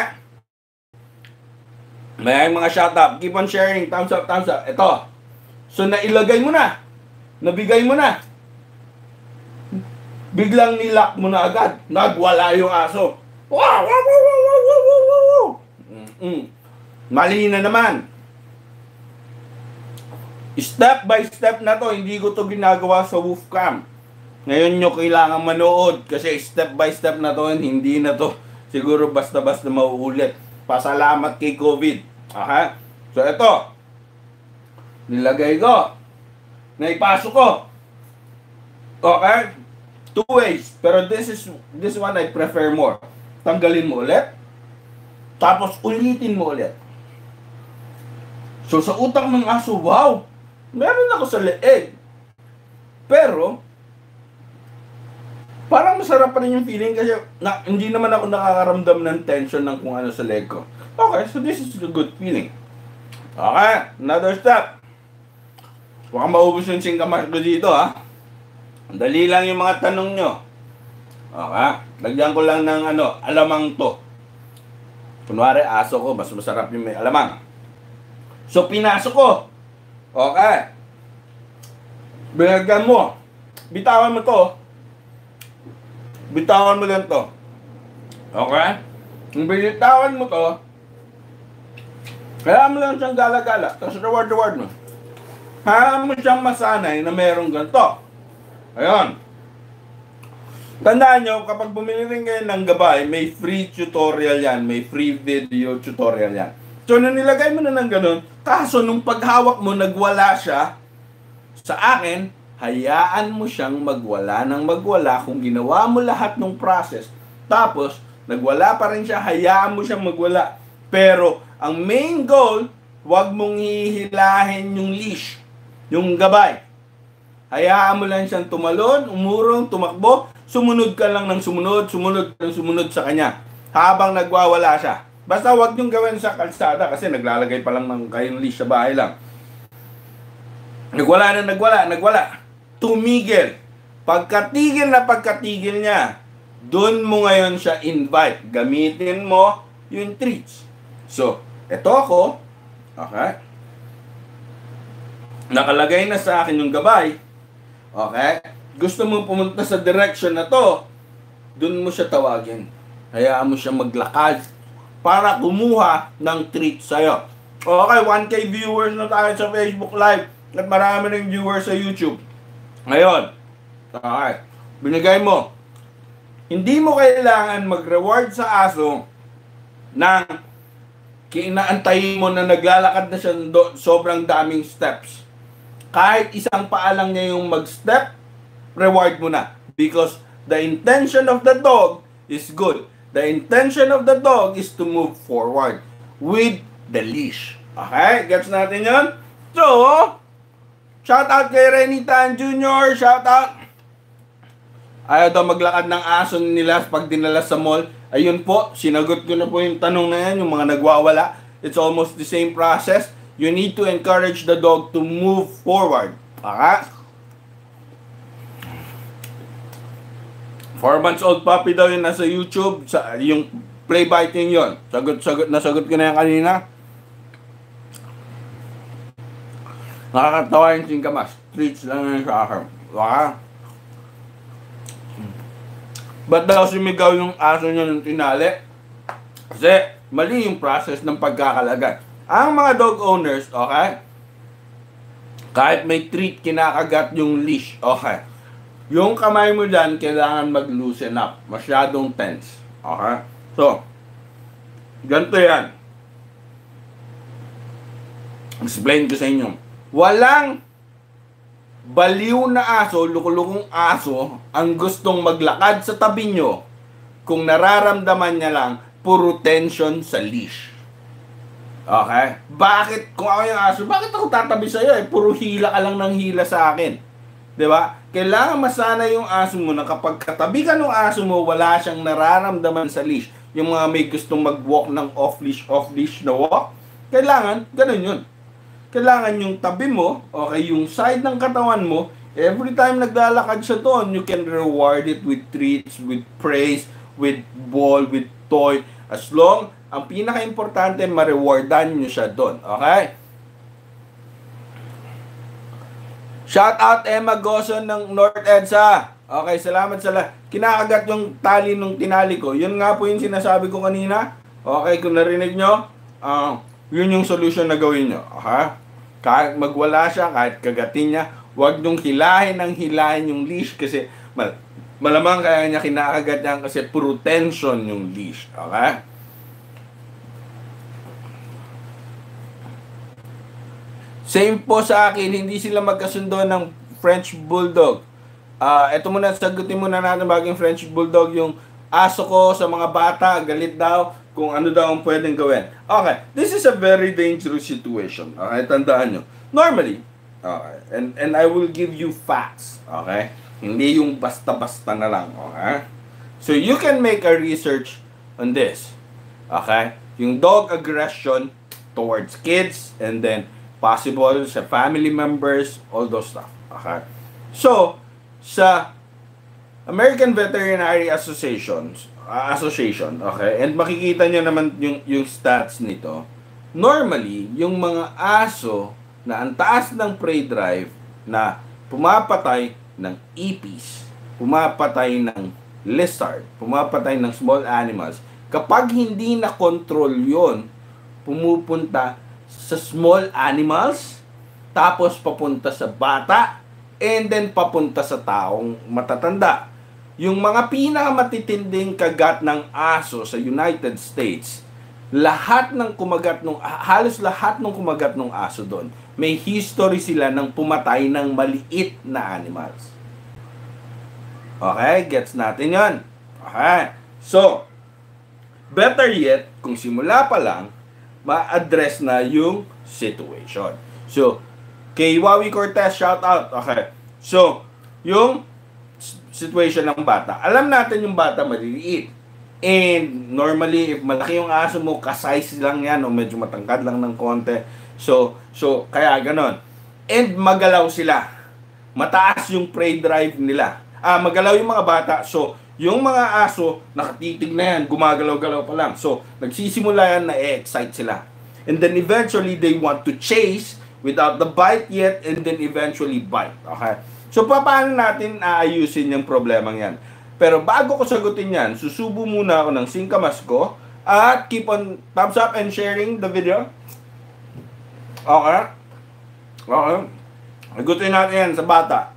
May mga shout out. Keep on sharing. Thumbs up. Ito. So, nailagay mo na. Nabigay mo na. Biglang nilock mo na agad. Nagwala yung aso. Wow! Mali na naman. Step by step na to. Hindi ko to ginagawa sa Wolfcam. Ngayon nyo kailangan manood. Kasi step by step na to. Hindi na to siguro basta-basta mauulit. Pasalamat kay COVID. Aha. So ito. Nilagay ko. Naipasok ko. Okay? 2 ways. Pero this one I prefer more. Tanggalin mo ulit. Tapos ulitin mo ulit. So sa utak ng aso, wow! Meron ako sa leeg. Pero, parang masarap pa rin yung feeling kasi hindi naman ako nakakaramdam ng tension ng kung ano sa leg ko. Okay, so this is a good feeling. Okay, another step. Baka maubos yung singkamas ko dito, ha. Dali lang yung mga tanong nyo. Okay, lagyan ko lang ng alamang to. Kunwari, aso ko, mas masarap yung may alamang. So, pinasok ko. Okay. Binagyan mo. Bitawan mo to. Bitawan mo lang to. Okay? Kung binitawan mo to, kaya mo lang siyang gala-gala. Tapos reward mo. Hayaan mo siyang masanay na merong ganito. Ayun. Tandaan nyo, kapag bumili rin kayo ng gabay, may free tutorial yan. May free video tutorial yan. So, nung nilagay mo na ng ganun, kaso nung paghawak mo, nagwala siya, sa akin, hayaan mo siyang magwala ng magwala kung ginawa mo lahat ng process. Tapos, nagwala pa rin siya, hayaan mo siyang magwala. Pero, ang main goal, huwag mong hihilahin yung leash, yung gabay. Hayaan mo lang siyang tumalon, umurong, tumakbo, sumunod ka lang ng sumunod sa kanya. Habang nagwawala siya. Basta huwag niyong gawin sa kalsada kasi naglalagay pa lang ng kayong leash sa bahay lang. Nagwala. Tumigil. Pagkatigil niya, dun mo ngayon siya invite. Gamitin mo yung treats. So, eto ako. Okay. Nakalagay na sa akin yung gabay. Okay. Gusto mo pumunta sa direction na to, dun mo siya tawagin. Hayaan mo siya maglakad para kumuha ng treat sa'yo. Okay, 1K viewers na tayo sa Facebook Live. At marami rin viewers sa YouTube. Ngayon, okay, binigay mo. Hindi mo kailangan mag-reward sa aso na kinaantayin mo na naglalakad na siya sobrang daming steps. Kahit isang paa lang niya yung mag-step, reward mo na. Because the intention of the dog is good. The intention of the dog is to move forward with the leash. Okay? Gets natin yun? So, shout out kay Renny Tan Jr. Shout out. Ayaw daw maglakad ng aso nila pag dinala sa mall. Ayun po, sinagot ko na po yung tanong na yan, yung mga nagwawala. It's almost the same process. You need to encourage the dog to move forward. Okay? 4 months old puppy daw yung nasa YouTube. Yung play biting yon. Nasagot ko na yan kanina. Nakakatawa yung singkamas. Treats lang yan sa akin. Okay? Ba't daw sumigaw yung aso niya ng tinali? Kasi mali yung process ng pagkakalagat. Ang mga dog owners, okay? Kahit may treat, kinakagat yung leash. Okay. Yung kamay mo dyan, kailangan mag-loosen up. Masyadong tense. Okay? So, ganito yan. Explain ko sa inyo. Walang baliw na aso, lukulukong aso, ang gustong maglakad sa tabi nyo kung nararamdaman niya lang puro tension sa leash. Okay? Bakit, kung ako yung aso, bakit ako tatabi sa'yo? Puro hila ka lang ng hila sa akin. Diba? Kailangan masanay yung aso mo na kapag katabi ka ng aso mo, wala siyang nararamdaman sa leash. Yung mga may gustong mag-walk ng off-leash na walk, kailangan, ganun yun. Kailangan yung tabi mo, okay, yung side ng katawan mo, every time naglalakad siya doon, you can reward it with treats, with praise, with ball, with toy. As long, ang pinaka-importante, ma-rewardan nyo siya doon. Okay? Shout out Emma Goson ng North EDSA. Okay, salamat sa kinakagat yung tali nung tinali ko. Yun nga po yung sinasabi ko kanina. Okay, kung narinig nyo, yun yung solution na gawin nyo. Okay? Kahit magwala siya, kahit kagatin niya, huwag nung hilahin yung leash kasi malamang kaya niya kinakagat yan kasi puro tension yung leash. Okay? Same po sa akin, hindi sila magkasundo ng French Bulldog. Ito muna, sagutin muna natin bagong French Bulldog, yung aso ko sa mga bata, galit daw, kung ano daw ang pwedeng gawin. Okay, this is a very dangerous situation. Okay, tandaan nyo. Normally, okay, and I will give you facts. Okay? Hindi yung basta-basta na lang. Okay? So, you can make a research on this. Okay? Yung dog aggression towards kids, and then possible sa family members, all those stuff. Okay? So, sa American Veterinary Association, okay, and makikita nyo naman yung stats nito, normally, yung mga aso na ang taas ng prey drive na pumapatay ng ipis, pumapatay ng lizard, pumapatay ng small animals, kapag hindi na control yon, pumupunta sa small animals, tapos papunta sa bata, and then papunta sa taong matatanda. Yung mga pinakamatitinding kagat ng aso sa United States, halos lahat ng kumagat ng aso doon, may history sila ng pumatay ng maliit na animals. Okay, gets natin yon. Okay, so, better yet, kung simula pa lang, ma-address na yung situation. So, kay Wawi Cortez, shout out. Okay, so, yung situation ng bata. Alam natin yung bata maliliit. And normally, if malaki yung aso mo, ka-size lang yan o medyo matangkad lang ng konti. So kaya ganon. And magalaw sila. Mataas yung prey drive nila. Magalaw yung mga bata. So, yung mga aso, nakatitig na yan, gumagalaw-galaw pa lang. So, nagsisimula yan na excite sila. And then eventually, they want to chase without the bite yet, and then eventually bite. Okay? So, paano natin aayusin yung problemang yan? Pero bago ko sagutin yan, susubo muna ako ng singkamas ko at keep on thumbs up and sharing the video. Okay? Okay. Sagutin natin yan sa bata.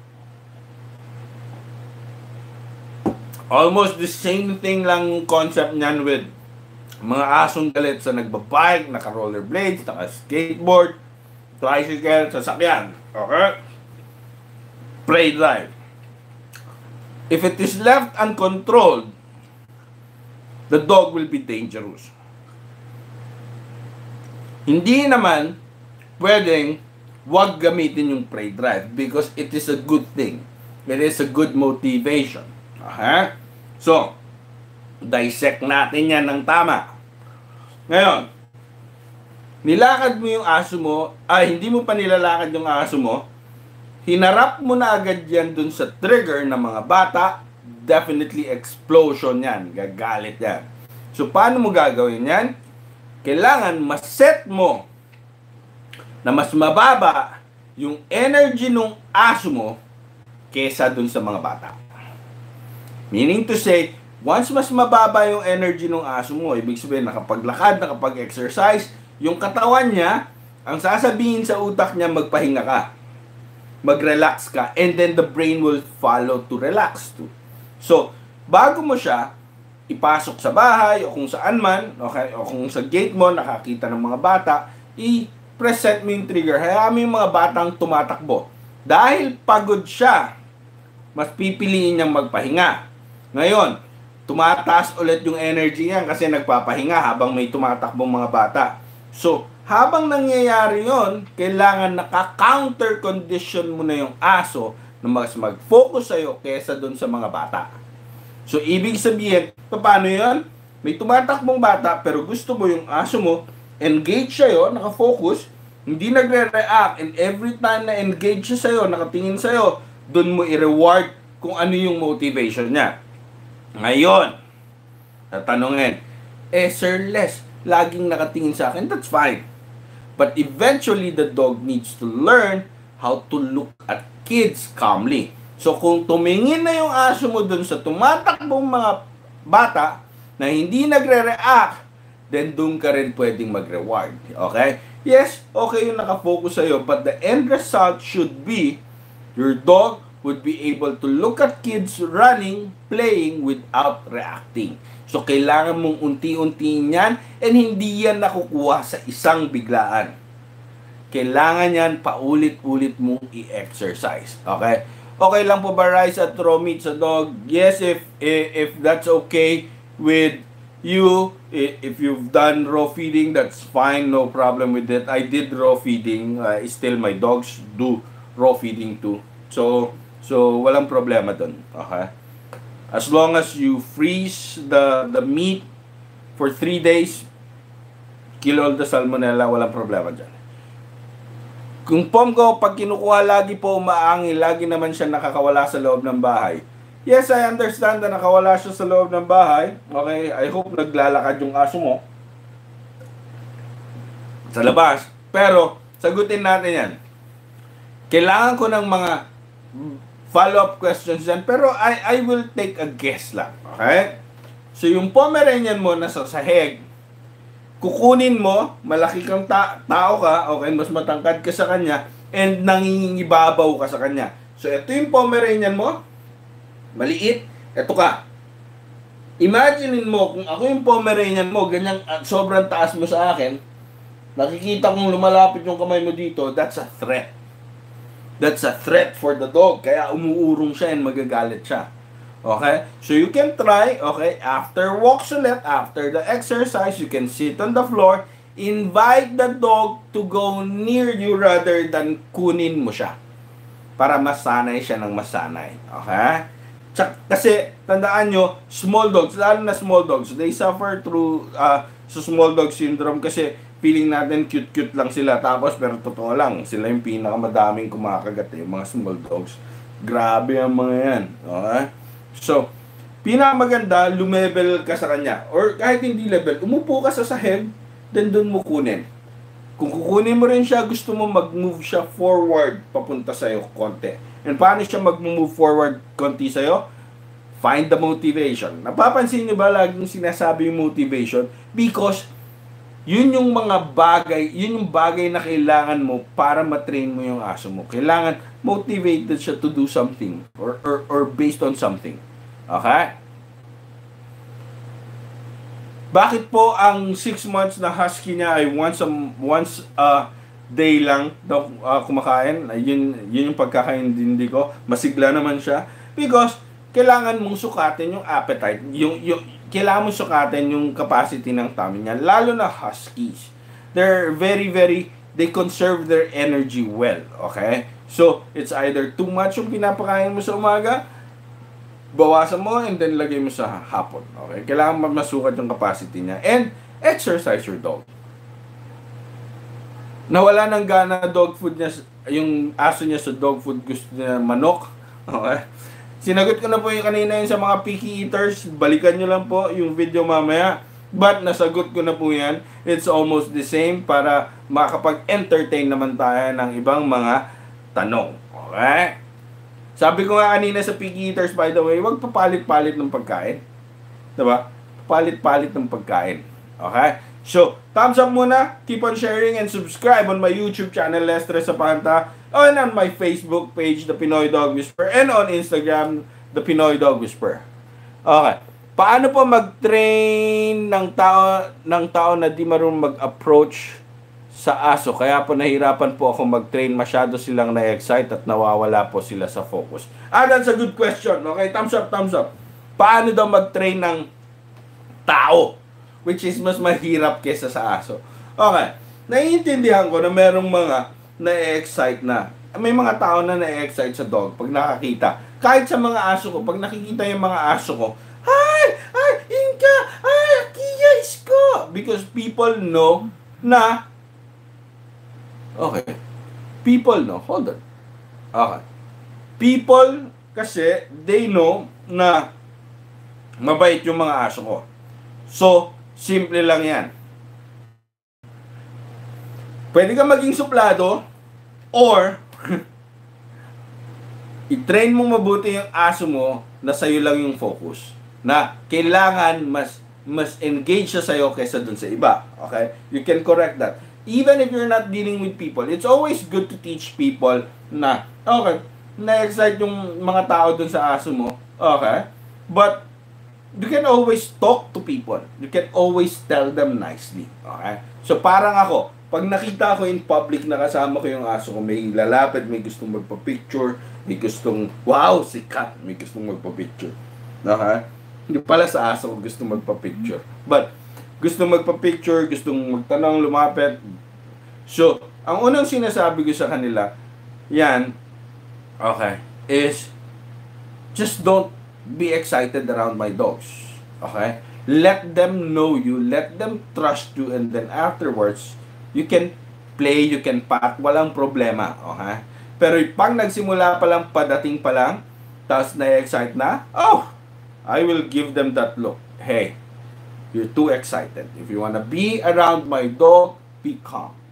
Almost the same thing lang concept niyan with mga asong galit sa nagbabike, naka-rollerblades, naka-skateboard, tricycle, sasakyan. Okay? Prey drive. If it is left uncontrolled, the dog will be dangerous. Hindi naman pwedeng wag gamitin yung prey drive because it is a good thing. It is a good motivation. Okay? So, dissect natin yan ng tama. Ngayon, nilakad mo yung aso mo, hindi mo pa nilalakad yung aso mo, hinarap mo na agad yan dun sa trigger ng mga bata, definitely explosion yan. Gagalit yan. So, paano mo gagawin yan? Kailangan maset mo na mas mababa yung energy ng aso mo kesa dun sa mga bata. Meaning to say, once mas mababa yung energy ng aso mo, ibig sabihin nakapaglakad, nakapag-exercise, yung katawan niya, ang sasabihin sa utak niya, magpahinga ka. Mag-relax ka, and then the brain will follow to relax too. So, bago mo siya ipasok sa bahay o kung saan man, okay, o kung sa gate mo nakakita ng mga bata, i-preset mo yung trigger. Hayaan mo yung mga batang tumatakbo. Dahil pagod siya, mas pipiliin niyang magpahinga. Ngayon, tumataas ulit yung energy niya kasi nagpapahinga habang may tumatakbong mga bata. So, habang nangyayari yon, kailangan naka-counter condition mo na yung aso na mas mag-focus sa'yo kesa dun sa mga bata. So, ibig sabihin, paano yon? May tumatakbong bata pero gusto mo yung aso mo, engage sa'yo, naka-focus, hindi nagre-react, and every time na engage siya sa'yo, nakatingin sa'yo, dun mo i-reward kung ano yung motivation niya. Ngayon, tatanungin, Sir Les, laging nakatingin sa akin, that's fine. But eventually, the dog needs to learn how to look at kids calmly. So, kung tumingin na yung aso mo dun sa tumatakbong mga bata na hindi nagre-react, then dun ka rin pwedeng mag-reward. Okay? Yes, okay yung nakafocus sa'yo, but the end result should be your dog would be able to look at kids running, playing without reacting. So, kailangan mong unti-untiin yan and hindi yan nakukuha sa isang biglaan. Kailangan yan paulit-ulit mong i-exercise. Okay? Okay lang po ba rice at raw meat sa dog? Yes, if that's okay with you. If you've done raw feeding, that's fine. No problem with it. I did raw feeding. Still, my dogs do raw feeding too. So walang problema dun. Okay? As long as you freeze the meat for 3 days, kill all the salmonella, walang problema dyan. Kung pom ko, pag kinukuha lagi po umaangil, lagi naman siya nakakawala sa loob ng bahay. Yes, I understand na nakawala siya sa loob ng bahay. Okay, I hope naglalakad yung aso mo. sa labas. Pero, sagutin natin yan. Kailangan ko ng mga follow-up questions yan, pero I will take a guess lang. Okay? So, yung Pomeranian mo nasa sahig, kukunin mo, malaki kang tao ka, okay, mas matangkad ka sa kanya, and nangingibabaw ka sa kanya. So, ito yung Pomeranian mo, maliit, ito ka. Imaginein mo, kung ako yung Pomeranian mo, ganyan, sobrang taas mo sa akin, nakikita kong lumalapit yung kamay mo dito, that's a threat. That's a threat for the dog. Kaya umuurong siya and magagalit siya. Okay? So you can try, okay, after walks ulit, after the exercise, you can sit on the floor, invite the dog to go near you rather than kunin mo siya. Para masanay siya ng masanay. Okay? Kasi, tandaan nyo, small dogs, lalo na small dogs, they suffer through so small dog syndrome kasi feeling natin cute-cute lang sila. Tapos, pero totoo lang, sila yung pinakamadaming kumakagat, yung mga small dogs. Grabe ang mga yan. Okay? So, pinakamaganda, lumebel ka sa kanya. Or kahit hindi level, umupo ka sa sahig, then doon mo kunin. Kung kukunin mo rin siya, gusto mo mag-move siya forward, papunta sa'yo konti. And paano siya mag-move forward konti sa'yo? Find the motivation. Napapansin niyo ba laging sinasabi yung motivation? Because yun yung mga bagay, yun yung bagay na kailangan mo para matrain mo yung aso mo. Kailangan motivated siya to do something or based on something. Okay? Bakit po ang 6 months na husky niya ay once a day lang daw kumakain? Yun yung pagkakaintindi ko. Masigla naman siya. Because kailangan mong sukatin yung appetite, kailangan mong sukatin yung capacity ng tummy niya, lalo na huskies. They're they conserve their energy well, okay? So, it's either too much yung pinapakain mo sa umaga, bawasan mo, and then lagay mo sa hapon, okay? Kailangan masukat yung capacity niya. And, exercise your dog. Nawala ng gana dog food niya, yung aso niya sa dog food, gusto niya manok, okay? Sinagot ko na po yung kanina yun sa mga picky eaters. Balikan nyo lang po yung video mamaya. But nasagot ko na po yan. It's almost the same para makapag-entertain naman tayo ng ibang mga tanong. Okay? Sabi ko nga kanina sa picky eaters, by the way, huwag papalit-palit ng pagkain. Diba? Palit-palit ng pagkain. Okay? So, thumbs up muna. Keep on sharing and subscribe on my YouTube channel, Lestres Zapanta. And on my Facebook page, The Pinoy Dog Whisperer. And on Instagram, The Pinoy Dog Whisperer. Okay. Paano po mag-train ng tao na di marunong mag-approach sa aso? Kaya po nahirapan po ako mag-train. Masyado silang na-excite at nawawala po sila sa focus. That's a good question. Okay, thumbs up, thumbs up. Paano daw mag-train ng tao? Which is mas mahirap kesa sa aso. Okay. Naiintindihan ko na merong mga na-excite na. May mga tao na na-excite sa dog pag nakakita. Kahit sa mga aso ko, pag nakikita yung mga aso ko, ay, Inka, Kia, isko. Because people know na, okay, people know, hold on. Okay. People, kasi, they know na mabait yung mga aso ko. So, simple lang yan. Pwede ka maging suplado or i-train mo mabuti yung aso mo na sa'yo lang yung focus. Na kailangan mas engage siya sa'yo kaysa dun sa iba. Okay? You can correct that. Even if you're not dealing with people, it's always good to teach people na, okay, na-excite yung mga tao dun sa aso mo. Okay? But you can always talk to people. You can always tell them nicely. Okay? So parang ako, pag nakita ko in public na kasama ko yung aso ko, may lalapit, may gustong magpa-picture, may gustong, wow, sikat, may gustong magpa-picture. Okay? Hindi pala sa aso ko gustong magpa-picture. But, gustong magpa-picture, gustong magtanong, lumapit. So, ang unang sinasabi ko sa kanila, yan, okay, is, just don't be excited around my dogs. Okay? Let them know you, let them trust you, and then afterwards, you can play, you can pat, walang problema. Okay? Pero pag nagsimula pa lang, padating pa lang, tapos na-excite na, oh, I will give them that look. Hey, you're too excited. If you wanna be around my dog, be calm.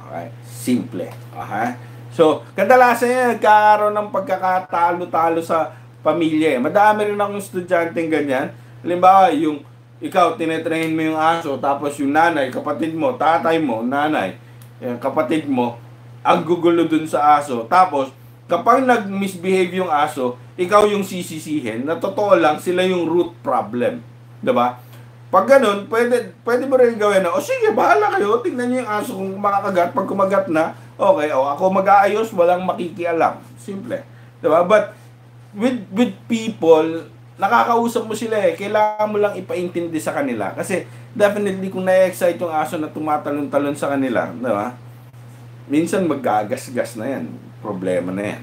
Okay? Simple. Okay? So, kadalasan yan, nagkakaroon ng pagkakatalo-talo sa pamilya. Madami rin akong estudyanteng ganyan. Halimbawa, yung ikaw, tinetrain mo yung aso, tapos yung nanay, kapatid mo, tatay mo, nanay, kapatid mo, ang gugulo dun sa aso. Tapos, kapag nag-misbehave yung aso, ikaw yung sisisihin, na totoo lang, sila yung root problem. Diba? Pag ganun, pwede mo rin gawin na, o sige, bahala kayo, tingnan nyo yung aso kung makakagat. Pag kumagat na, okay, ako mag-aayos, walang makikialam. Simple. Diba? But, with people, nakakausap mo sila eh. Kailangan mo lang ipaintindi sa kanila. Kasi, definitely, kung na-excite yung aso na tumatalon-talon sa kanila, diba? Minsan, maggagas-gas na yan. Problema na yan.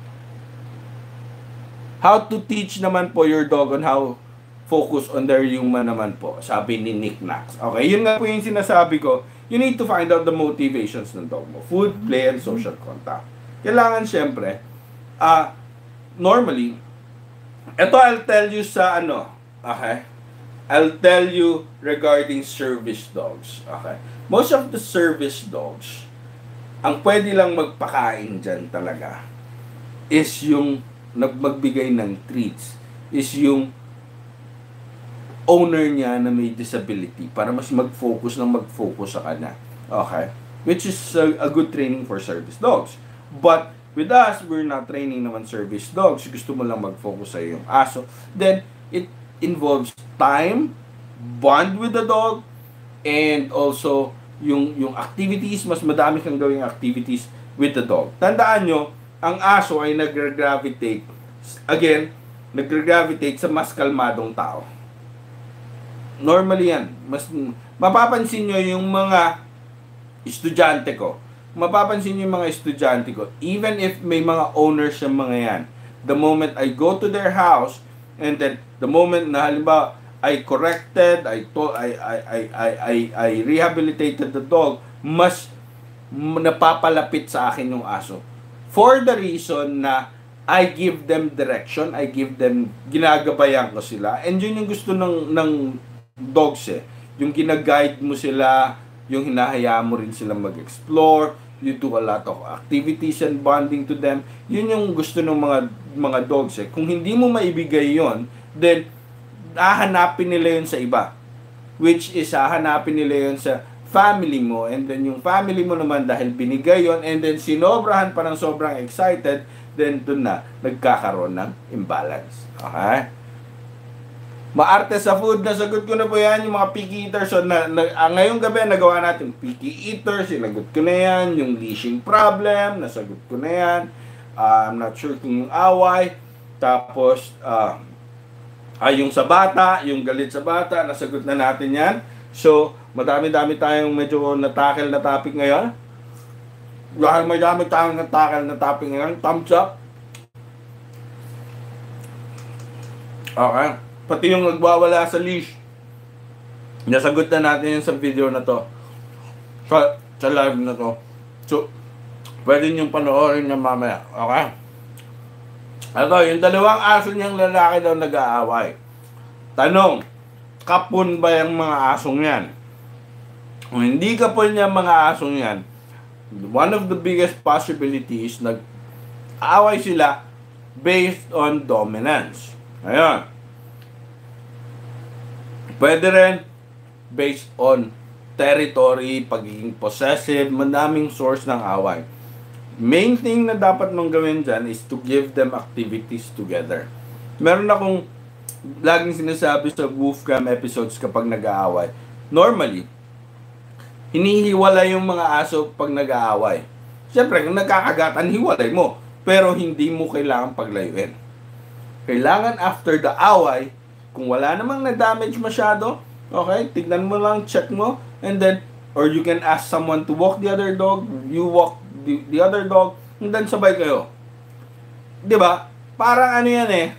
How to teach naman po your dog on how focus on their human naman po. Sabi ni Nick Nax. Okay, yun nga po yung sinasabi ko. You need to find out the motivations ng dog mo. Food, play, and social contact. Kailangan syempre, normally, ito I'll tell you sa okay? I'll tell you regarding service dogs. Okay? Most of the service dogs, ang pwede lang magpakain dyan talaga is yung magbigay ng treats. Is yung owner niya na may disability para mas mag-focus sa kanya. Okay? Which is a good training for service dogs. But with us, we're not training naman service dogs. Gusto mo lang mag-focus sa iyong aso. Then, it involves time, bond with the dog, and also yung activities, mas madami kang gawing activities with the dog. Tandaan nyo, ang aso ay nag-gravitate sa mas kalmadong tao. Normally yan. Mapapansin nyo yung mga estudyante ko. Even if may mga owners yung mga yan, the moment I go to their house, and then the moment na halimbawa I corrected, I rehabilitated the dog, mas napapalapit sa akin yung aso. For the reason na I give them direction, ginagabayan ko sila, and yun yung gusto ng dogs eh. Yung ginaguide mo sila, yung hinahayaan mo rin sila mag-explore, you do a lot of activities and bonding to them. Yun yung gusto ng mga dogs eh. Kung hindi mo maibigay yon, then hahanapin nila yun sa iba. Which is hahanapin nila yun sa family mo, and then yung family mo naman dahil binigay yon, and then sinobrahan pa ng sobrang excited, then dun na nagkakaroon ng imbalance. Okay? Maarte sa food, nasagot ko na po yan, yung mga picky eaters. So, ngayong gabi, nagawa natin picky eaters, sinagot ko na yan. Yung leashing problem, nasagot ko na yan. I'm not sure kung yung away. Tapos, yung sa bata, yung galit sa bata, nasagot na natin yan. So, madami-dami tayong medyo na-tackle na topic ngayon. Dahil madami tayong na-tackle na topic ngayon, thumbs up. Okay. Pati yung nagwawala sa leash, nasagot na natin yun sa video na to, sa live na to. So, pwede nyo panoorin na mamaya. Okay? Ito, yung dalawang aso niyang lalaki daw nag-aaway. Tanong, kapon ba yung mga asong yan? Kung hindi kapon niya mga asong yan, one of the biggest possibilities, nag-aaway sila based on dominance. Ayan. Pwede rin based on territory, pagiging possessive, madaming source ng away. Main thing na dapat mong gawin dyan is to give them activities together. Meron akong laging sinasabi sa Wolfgram episodes kapag nag-aaway. Normally, hinihiwalay yung mga aso pag nag-aaway. Siyempre, kung nagkakagatan, hiwalay mo. Pero hindi mo kailangan paglayuin. Kailangan after the away, kung wala namang na-damage masyado, okay, tignan mo lang, check mo, and then, or you can ask someone to walk the other dog, you walk the other dog, and then sabay kayo. Diba? Parang ano yan eh.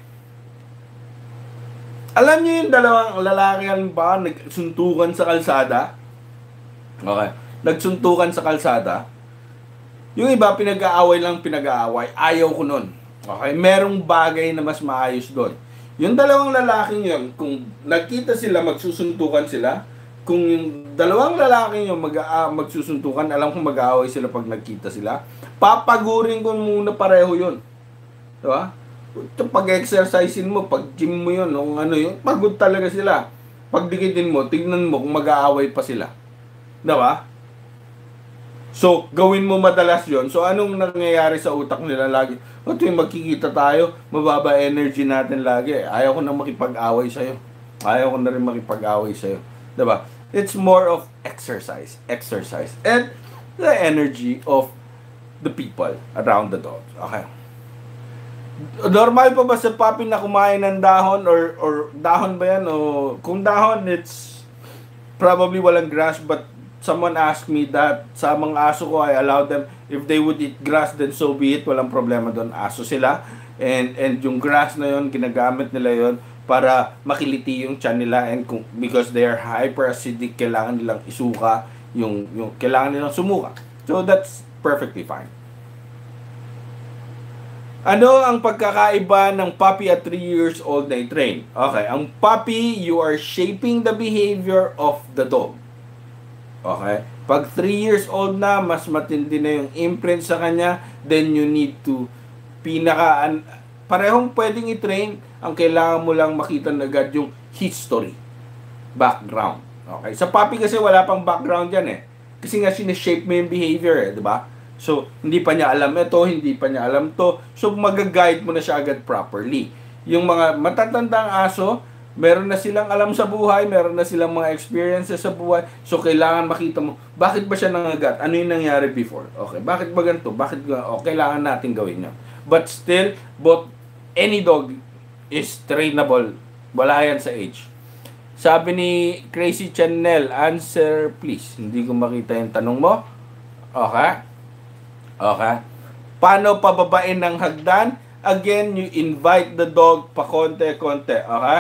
Alam niyo yung dalawang lalaki yan ba, nagsuntukan sa kalsada? Okay. Nagsuntukan sa kalsada. Yung iba, pinag-aaway, ayaw ko nun. Okay? Merong bagay na mas maayos doon. Yung dalawang lalaking yun, kung nagkita sila, magsusuntukan sila, kung yung dalawang lalaki yung magsusuntukan, alam kong mag-aaway sila pag nagkita sila, papagurin ko muna pareho yun. Diba? Pag-exercisein mo, pag-gym mo yun, o ano yun, pagod talaga sila. Pagdikitin mo, tignan mo kung mag-aaway pa sila. Diba? So, gawin mo madalas yon. So, anong nangyayari sa utak nila lagi? O, tuwing magkikita tayo, mababa energy natin lagi. Ayaw ko na makipag-away sa'yo. Ayaw ko na rin makipag-away sa'yo. Diba? It's more of exercise. Exercise. And the energy of the people around the dog. Okay. Normal pa ba sa puppy na kumain ng dahon or dahon ba yan? O kung dahon, it's probably walang grass, but someone asked me that sa mga aso ko, I allow them, if they would eat grass, then so be it, walang problema doon. Aso sila. And yung grass na yon, ginagamit nila yon para makiliti yung tiyan nila, and because they are hyperacidic, kailangan nilang isuka, yung kailangan nilang sumuka. So that's perfectly fine. Ano ang pagkakaiba ng puppy at 3 years old na i-train? Okay, ang puppy, you are shaping the behavior of the dog. Okay? Pag 3 years old na, mas matindi na yung imprint sa kanya, then you need to parehong pwedeng i-train, ang kailangan mo lang makita na agad yung history, background. Okay? Sa puppy kasi wala pang background yan eh. Kasi nga sineshape mo yung behavior eh, di ba? So, hindi pa niya alam ito, hindi pa niya alam to. So, mag-guide mo na siya agad properly. Yung mga matatandang aso, meron na silang alam sa buhay, meron na silang mga experiences sa buhay. So, kailangan makita mo, bakit ba siya nangagat? Ano yung nangyari before? Okay, bakit ba ganito? Kailangan natin gawin yun. But still, any dog is trainable. Wala yan sa age. Sabi ni Crazy Channel, answer please. Hindi ko makita yung tanong mo. Okay. Okay. Paano pababain ng hagdan? Again, you invite the dog pa konti-konti. Okay.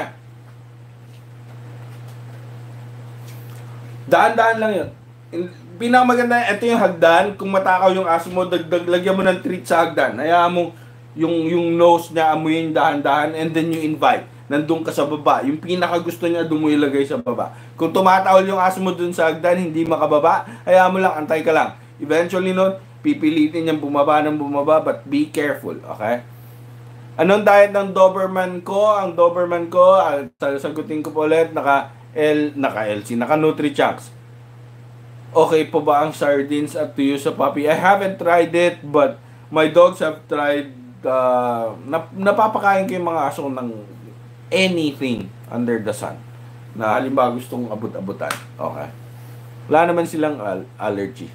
Daan-daan lang yun. Pinakamaganda, ito yung hagdan. Kung matakaw yung aso mo, lagyan mo ng treat sa hagdan. Hayaan mo yung nose niya, amuyin dahan-dahan, and then you invite. Nandun ka sa baba. Yung pinakagusto niya, doon mo ilagay sa baba. Kung tumatawal yung aso mo dun sa hagdan, hindi makababa, hayaan mo lang, antay ka lang. Eventually nun, pipilitin niyang bumaba, but be careful, okay? Anong diet ng Doberman ko? Ang Doberman ko, sagutin ko po ulit, naka-LC, naka-Nutri-Chunks. Okay po ba ang sardines at tuyo sa puppy? I haven't tried it, but my dogs have tried. Napapakain ko yung mga aso ng anything under the sun. Na halimbawa gustong abot-abutan. Okay. Wala naman silang allergy.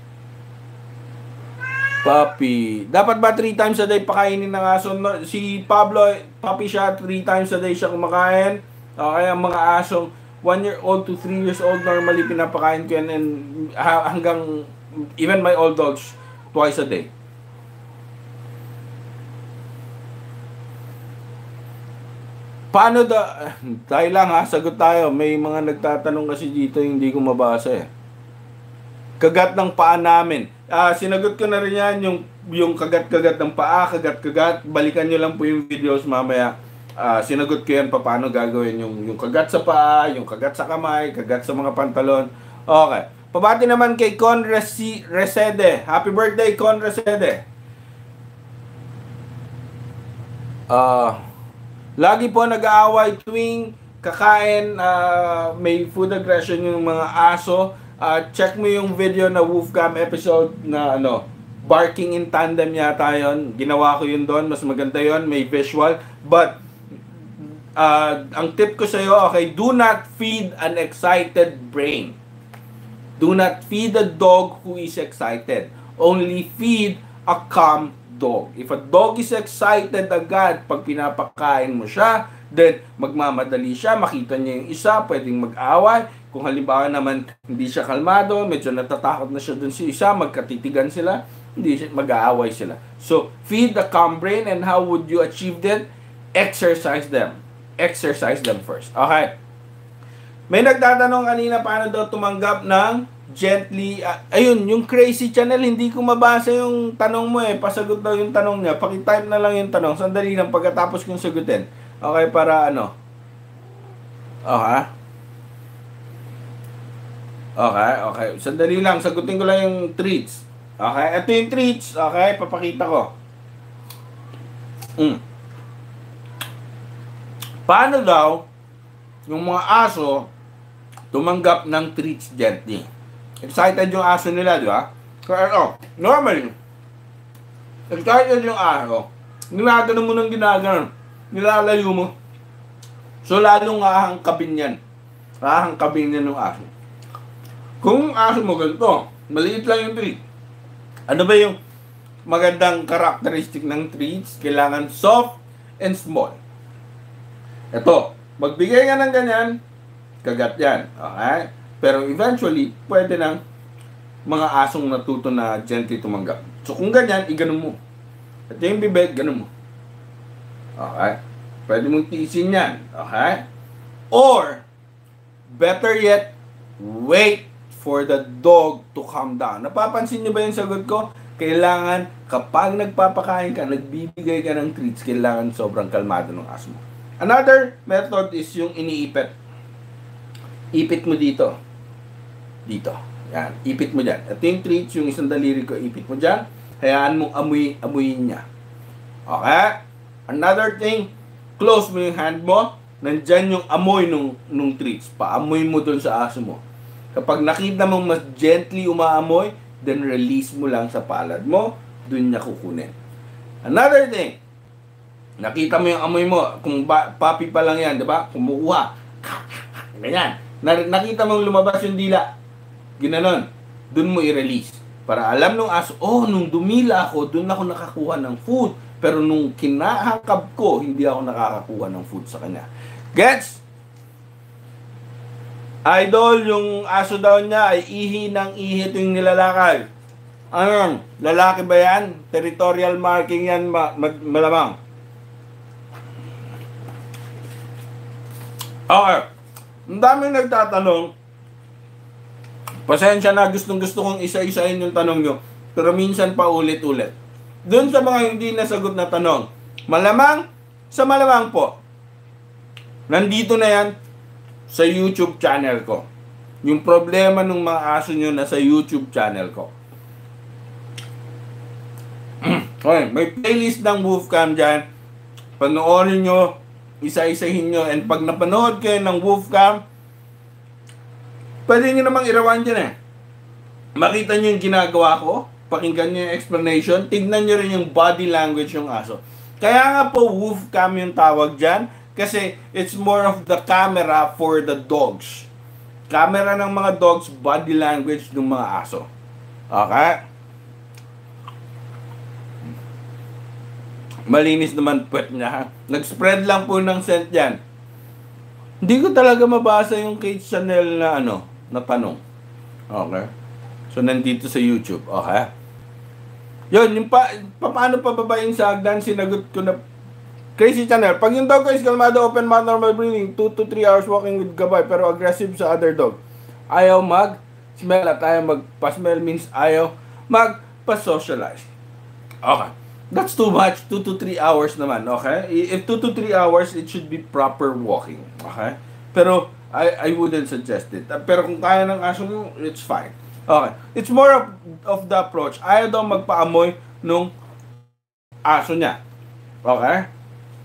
Puppy. Dapat ba 3 times a day pakainin ng aso? No, si Pablo, puppy siya, 3 times a day siya kumakain. Okay, ang mga asong 1 year old to 3 years old, normally pinapakain ko yan, and hanggang, even my old dogs, twice a day. Paano tayo lang ha, sagot tayo. May mga nagtatanong kasi dito, hindi ko mabasa eh. Kagat ng paa namin. Sinagot ko na rin yan, yung kagat-kagat ng paa, kagat-kagat. Balikan nyo lang po yung videos mamaya. Sinagot ko yan paano gagawin yung kagat sa paa, yung kagat sa kamay, kagat sa mga pantalon. Okay. Pabati naman kay Con Resede. Happy birthday, Con Resede. Lagi po nag-aaway tuwing kakain, may food aggression yung mga aso. Check mo yung video na Wolfcam episode na barking in tandem yata yun. Ginawa ko yun doon, mas maganda yun, may visual. But ang tip ko sa iyo, okay, do not feed an excited brain. Do not feed a dog who is excited. Only feed a calm dog. If a dog is excited agad pag pinapakain mo siya, then magmamadali siya, makita niya yung isa, pwedeng mag-away. Kung halimbawa naman hindi siya kalmado, medyo natatakot na siya dun sa isa, magkatitigan sila, hindi siya, mag-aaway sila. So, feed the calm brain, and how would you achieve that? Exercise them. Exercise them first. Okay. May nagtatanong kanina paano daw tumanggap ng gently, ayun, yung Crazy Channel, hindi ko mabasa yung tanong mo eh. Pasagot daw yung tanong niya. Paki-type na lang yung tanong. Sandali lang pagkatapos kong sagutin. Okay, para Okay. Okay, okay. Sandali lang, sagutin ko lang yung treats. Okay, ito yung treats. Okay, papakita ko. Paano daw yung mga aso tumanggap ng treats gently? Excited yung aso nila, di ba? Kaya normally, excited yung aso, ginagano mo ng ginagano, nilalayo mo. So, lalong ahangkabin yan. Ahangkabin yan ng aso. Kung aso mo ganito, maliit lang yung treat. Ano ba yung magandang karakteristik ng treats? Kailangan soft and small. Ito, magbigay ka ng ganyan, kagat yan. Okay? Pero eventually, pwede ng mga asong natuto na gently tumanggap. So kung ganyan, iganon mo. Ito yung bibig, ganon mo. Okay? Pwede mong tiisin yan. Okay? Or, better yet, wait for the dog to calm down. Napapansin niyo ba yung sagot ko? Kailangan, kapag nagpapakain ka, nagbibigay ka ng treats, kailangan sobrang kalmado ng aso mo. Another method is yung iniipit. Ipit mo dito. Dito. Yan. Ipit mo dyan. Ito yung treats, yung isang daliri ko, ipit mo dyan. Hayaan mong amuyin niya. Okay? Another thing, close mo yung hand mo. Nandyan yung amoy nung treats. Paamoy mo dun sa aso mo. Kapag nakita mong mas gently umaamoy, then release mo lang sa palad mo, dun niya kukunin. Another thing, nakita mo yung amoy mo, kung papi pa lang yan, di ba? Kumukuha. Ganyan. Nakita mong lumabas yung dila. Ginanon. Dun mo i-release. Para alam nung aso, nung dumila ako, dun ako nakakuha ng food. Pero nung kinahangkab ko, hindi ako nakakakuha ng food sa kanya. Gets? Idol, yung aso daw niya ay ihi ng ihi tuwing nilalakad. Ano? Lalaki ba yan? Territorial marking yan, malamang. Okay. Ang daming nagtatanong. Pasensya na, gustong-gusto kong isa-isahin yung tanong nyo. Pero minsan pa ulit-ulit. Doon sa mga hindi nasagot na tanong, malamang po, nandito na yan sa YouTube channel ko. Yung problema ng mga aso nyo na sa YouTube channel ko. Okay, may playlist ng Wolfcam dyan. Panoorin nyo, isa-isahin nyo. And pag napanood kayo ng Wolfcam, pwede nyo namang irawan dyan eh. Makita nyo yung ginagawa ko, pakinggan nyo yung explanation, tignan nyo rin yung body language yung aso. Kaya nga po Wolfcam yung tawag dyan, kasi it's more of the camera for the dogs. Camera ng mga dogs, body language ng mga aso. Okay? Malinis naman puwet niya. Nag-spread lang po ng scent yan. Hindi ko talaga mabasa yung Kate Chanel na na tanong. Okay? So, nandito sa YouTube. Okay? Yun, yung paano pababain sa hagdan, sinagot ko na Crazy Channel. Pag yung dog ko is kalmado, open mouth, normal breathing, 2 to 3 hours walking with gabay, pero aggressive sa other dog. Ayaw mag-smell at ayaw magpa-smell means ayaw magpa-socialize. Okay. That's too much. 2 to 3 hours naman, okay? If 2 to 3 hours, it should be proper walking, okay? Pero, I wouldn't suggest it. Pero kung kaya ng aso mo, it's fine. Okay. It's more of the approach. Ayaw daw magpaamoy nung aso niya. Okay?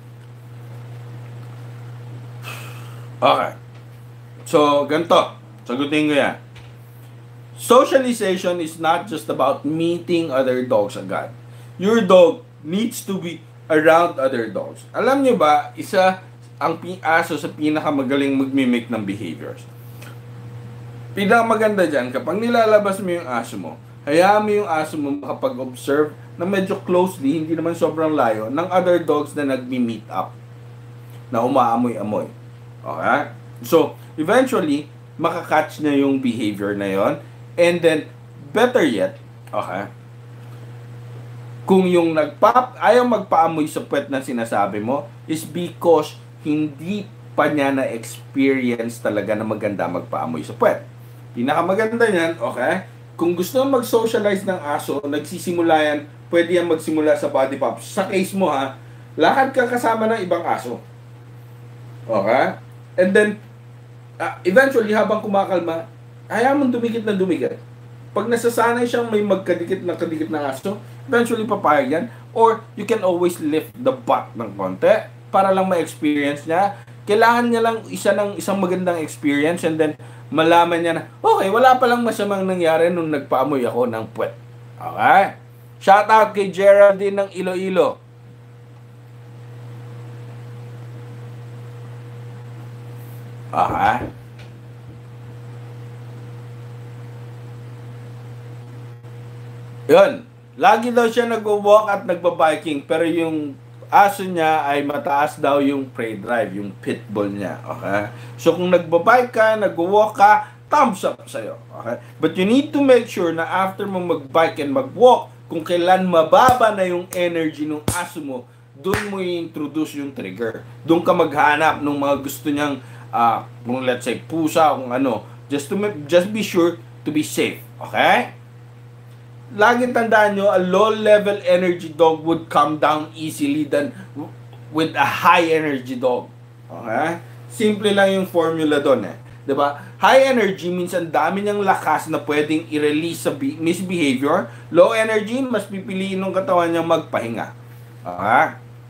Okay. So, ganito. Sagutin ko yan. Socialization is not just about meeting other dogs agad. Your dog needs to be around other dogs. Alam niyo ba, isa ang aso sa pinakamagaling mag-mimic ng behaviors. Pinakamaganda dyan, kapag nilalabas mo yung aso mo, hayaan mo yung aso mo makapag-observe na medyo closely, hindi naman sobrang layo, ng other dogs na nag-meet up, na umaamoy-amoy. Okay? So, eventually, makakatch na yung behavior na yon. And then, better yet, okay, kung yung ayaw magpaamoy sa puwet na sinasabi mo, is because hindi pa niya na-experience talaga na maganda magpaamoy sa puwet. Pinakamaganda niyan, okay, kung gusto mo mag-socialize ng aso, nagsisimula yan, pwede yan magsimula sa body pops. Sa case mo lakad ka kasama ng ibang aso. Okay? And then, eventually, habang kumakalma, hayaan mong dumikit na dumikit. Pag nasasanay siyang may magkadikit na aso, eventually papayag yan. Or you can always lift the butt ng konti para lang ma-experience niya. Kailangan niya lang isang magandang experience and then malaman niya na, okay, wala palang masamang nangyari nung nagpaamoy ako ng puwet. Okay? Shout out kay Geraldine ng Iloilo. Okay? Yun. Lagi daw siya nag-walk at nagba-biking pero yung aso niya ay mataas daw yung prey drive, yung pitbull niya. Okay? So kung nagba-bike ka, nag-walk ka, thumbs up sa'yo. Okay? But you need to make sure na after mo mag-bike and mag-walk, kung kailan mababa na yung energy ng aso mo, doon mo i-introduce yung trigger. Doon ka maghanap ng mga gusto niyang, kung let's say, pusa, kung ano. Just be sure to be safe. Okay? Laging tandaan nyo, a low-level energy dog would calm down easily than with a high-energy dog. Okay? Simple lang yung formula doon eh. Diba? High energy means ang dami niyang lakas na pwedeng i-release sa misbehavior. Low energy, mas pipiliin ng katawan niyang magpahinga. Okay?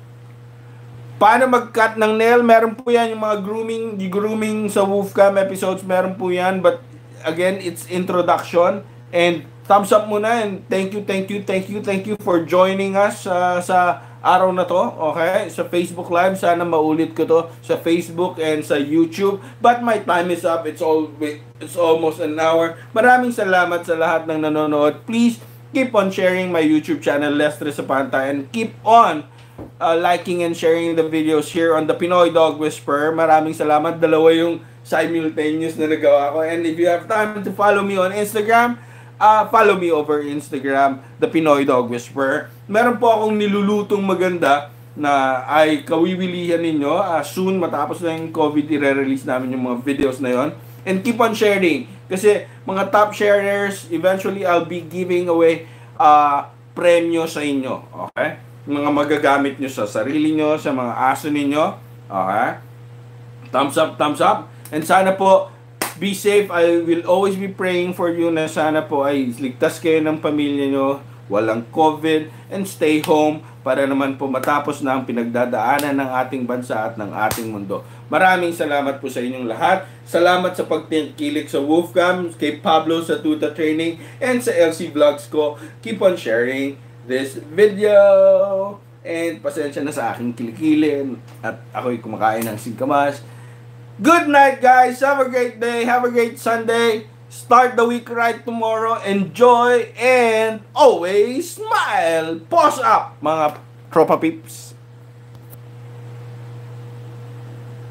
Paano mag-cut ng nail? Meron po yan yung mga grooming sa Wolfcam episodes. Meron po yan. But again, it's introduction. And thumbs up muna and thank you for joining us sa araw na to, okay? Sa Facebook Live, sana maulit ko to sa Facebook and sa YouTube. But my time is up. It's almost an hour. Maraming salamat sa lahat ng nanonood. Please keep on sharing my YouTube channel, Lester Sapanta, and keep on liking and sharing the videos here on the Pinoy Dog Whisperer. Maraming salamat. Dalawa yung simultaneous na nagawa ko. And if you have time to follow me on Instagram, follow me over Instagram, The Pinoy Dog Whisperer. Meron po akong nilulutong maganda na ay kawiwilihan ninyo. Soon, matapos na yung COVID, i-release namin yung mga videos na yon. And keep on sharing. Kasi mga top sharers, eventually I'll be giving away premyo sa inyo. Okay? Mga magagamit nyo sa sarili nyo, sa mga aso ninyo. Okay? Thumbs up. And sana po, be safe. I will always be praying for you na sana po ay ligtas kayo ng pamilya nyo, walang COVID, and stay home para naman po matapos na ang pinagdadaanan ng ating bansa at ng ating mundo. Maraming salamat po sa inyong lahat. Salamat sa pagtangkilik sa Wolfcam, kay Pablo sa Tuta Training, and sa LC Vlogs ko. Keep on sharing this video. And pasensya na sa aking kilikilin at ako'y kumakain ng singkamas. Good night, guys. Have a great day. Have a great Sunday. Start the week right tomorrow. Enjoy and always smile. Pause up, mga tropa peeps.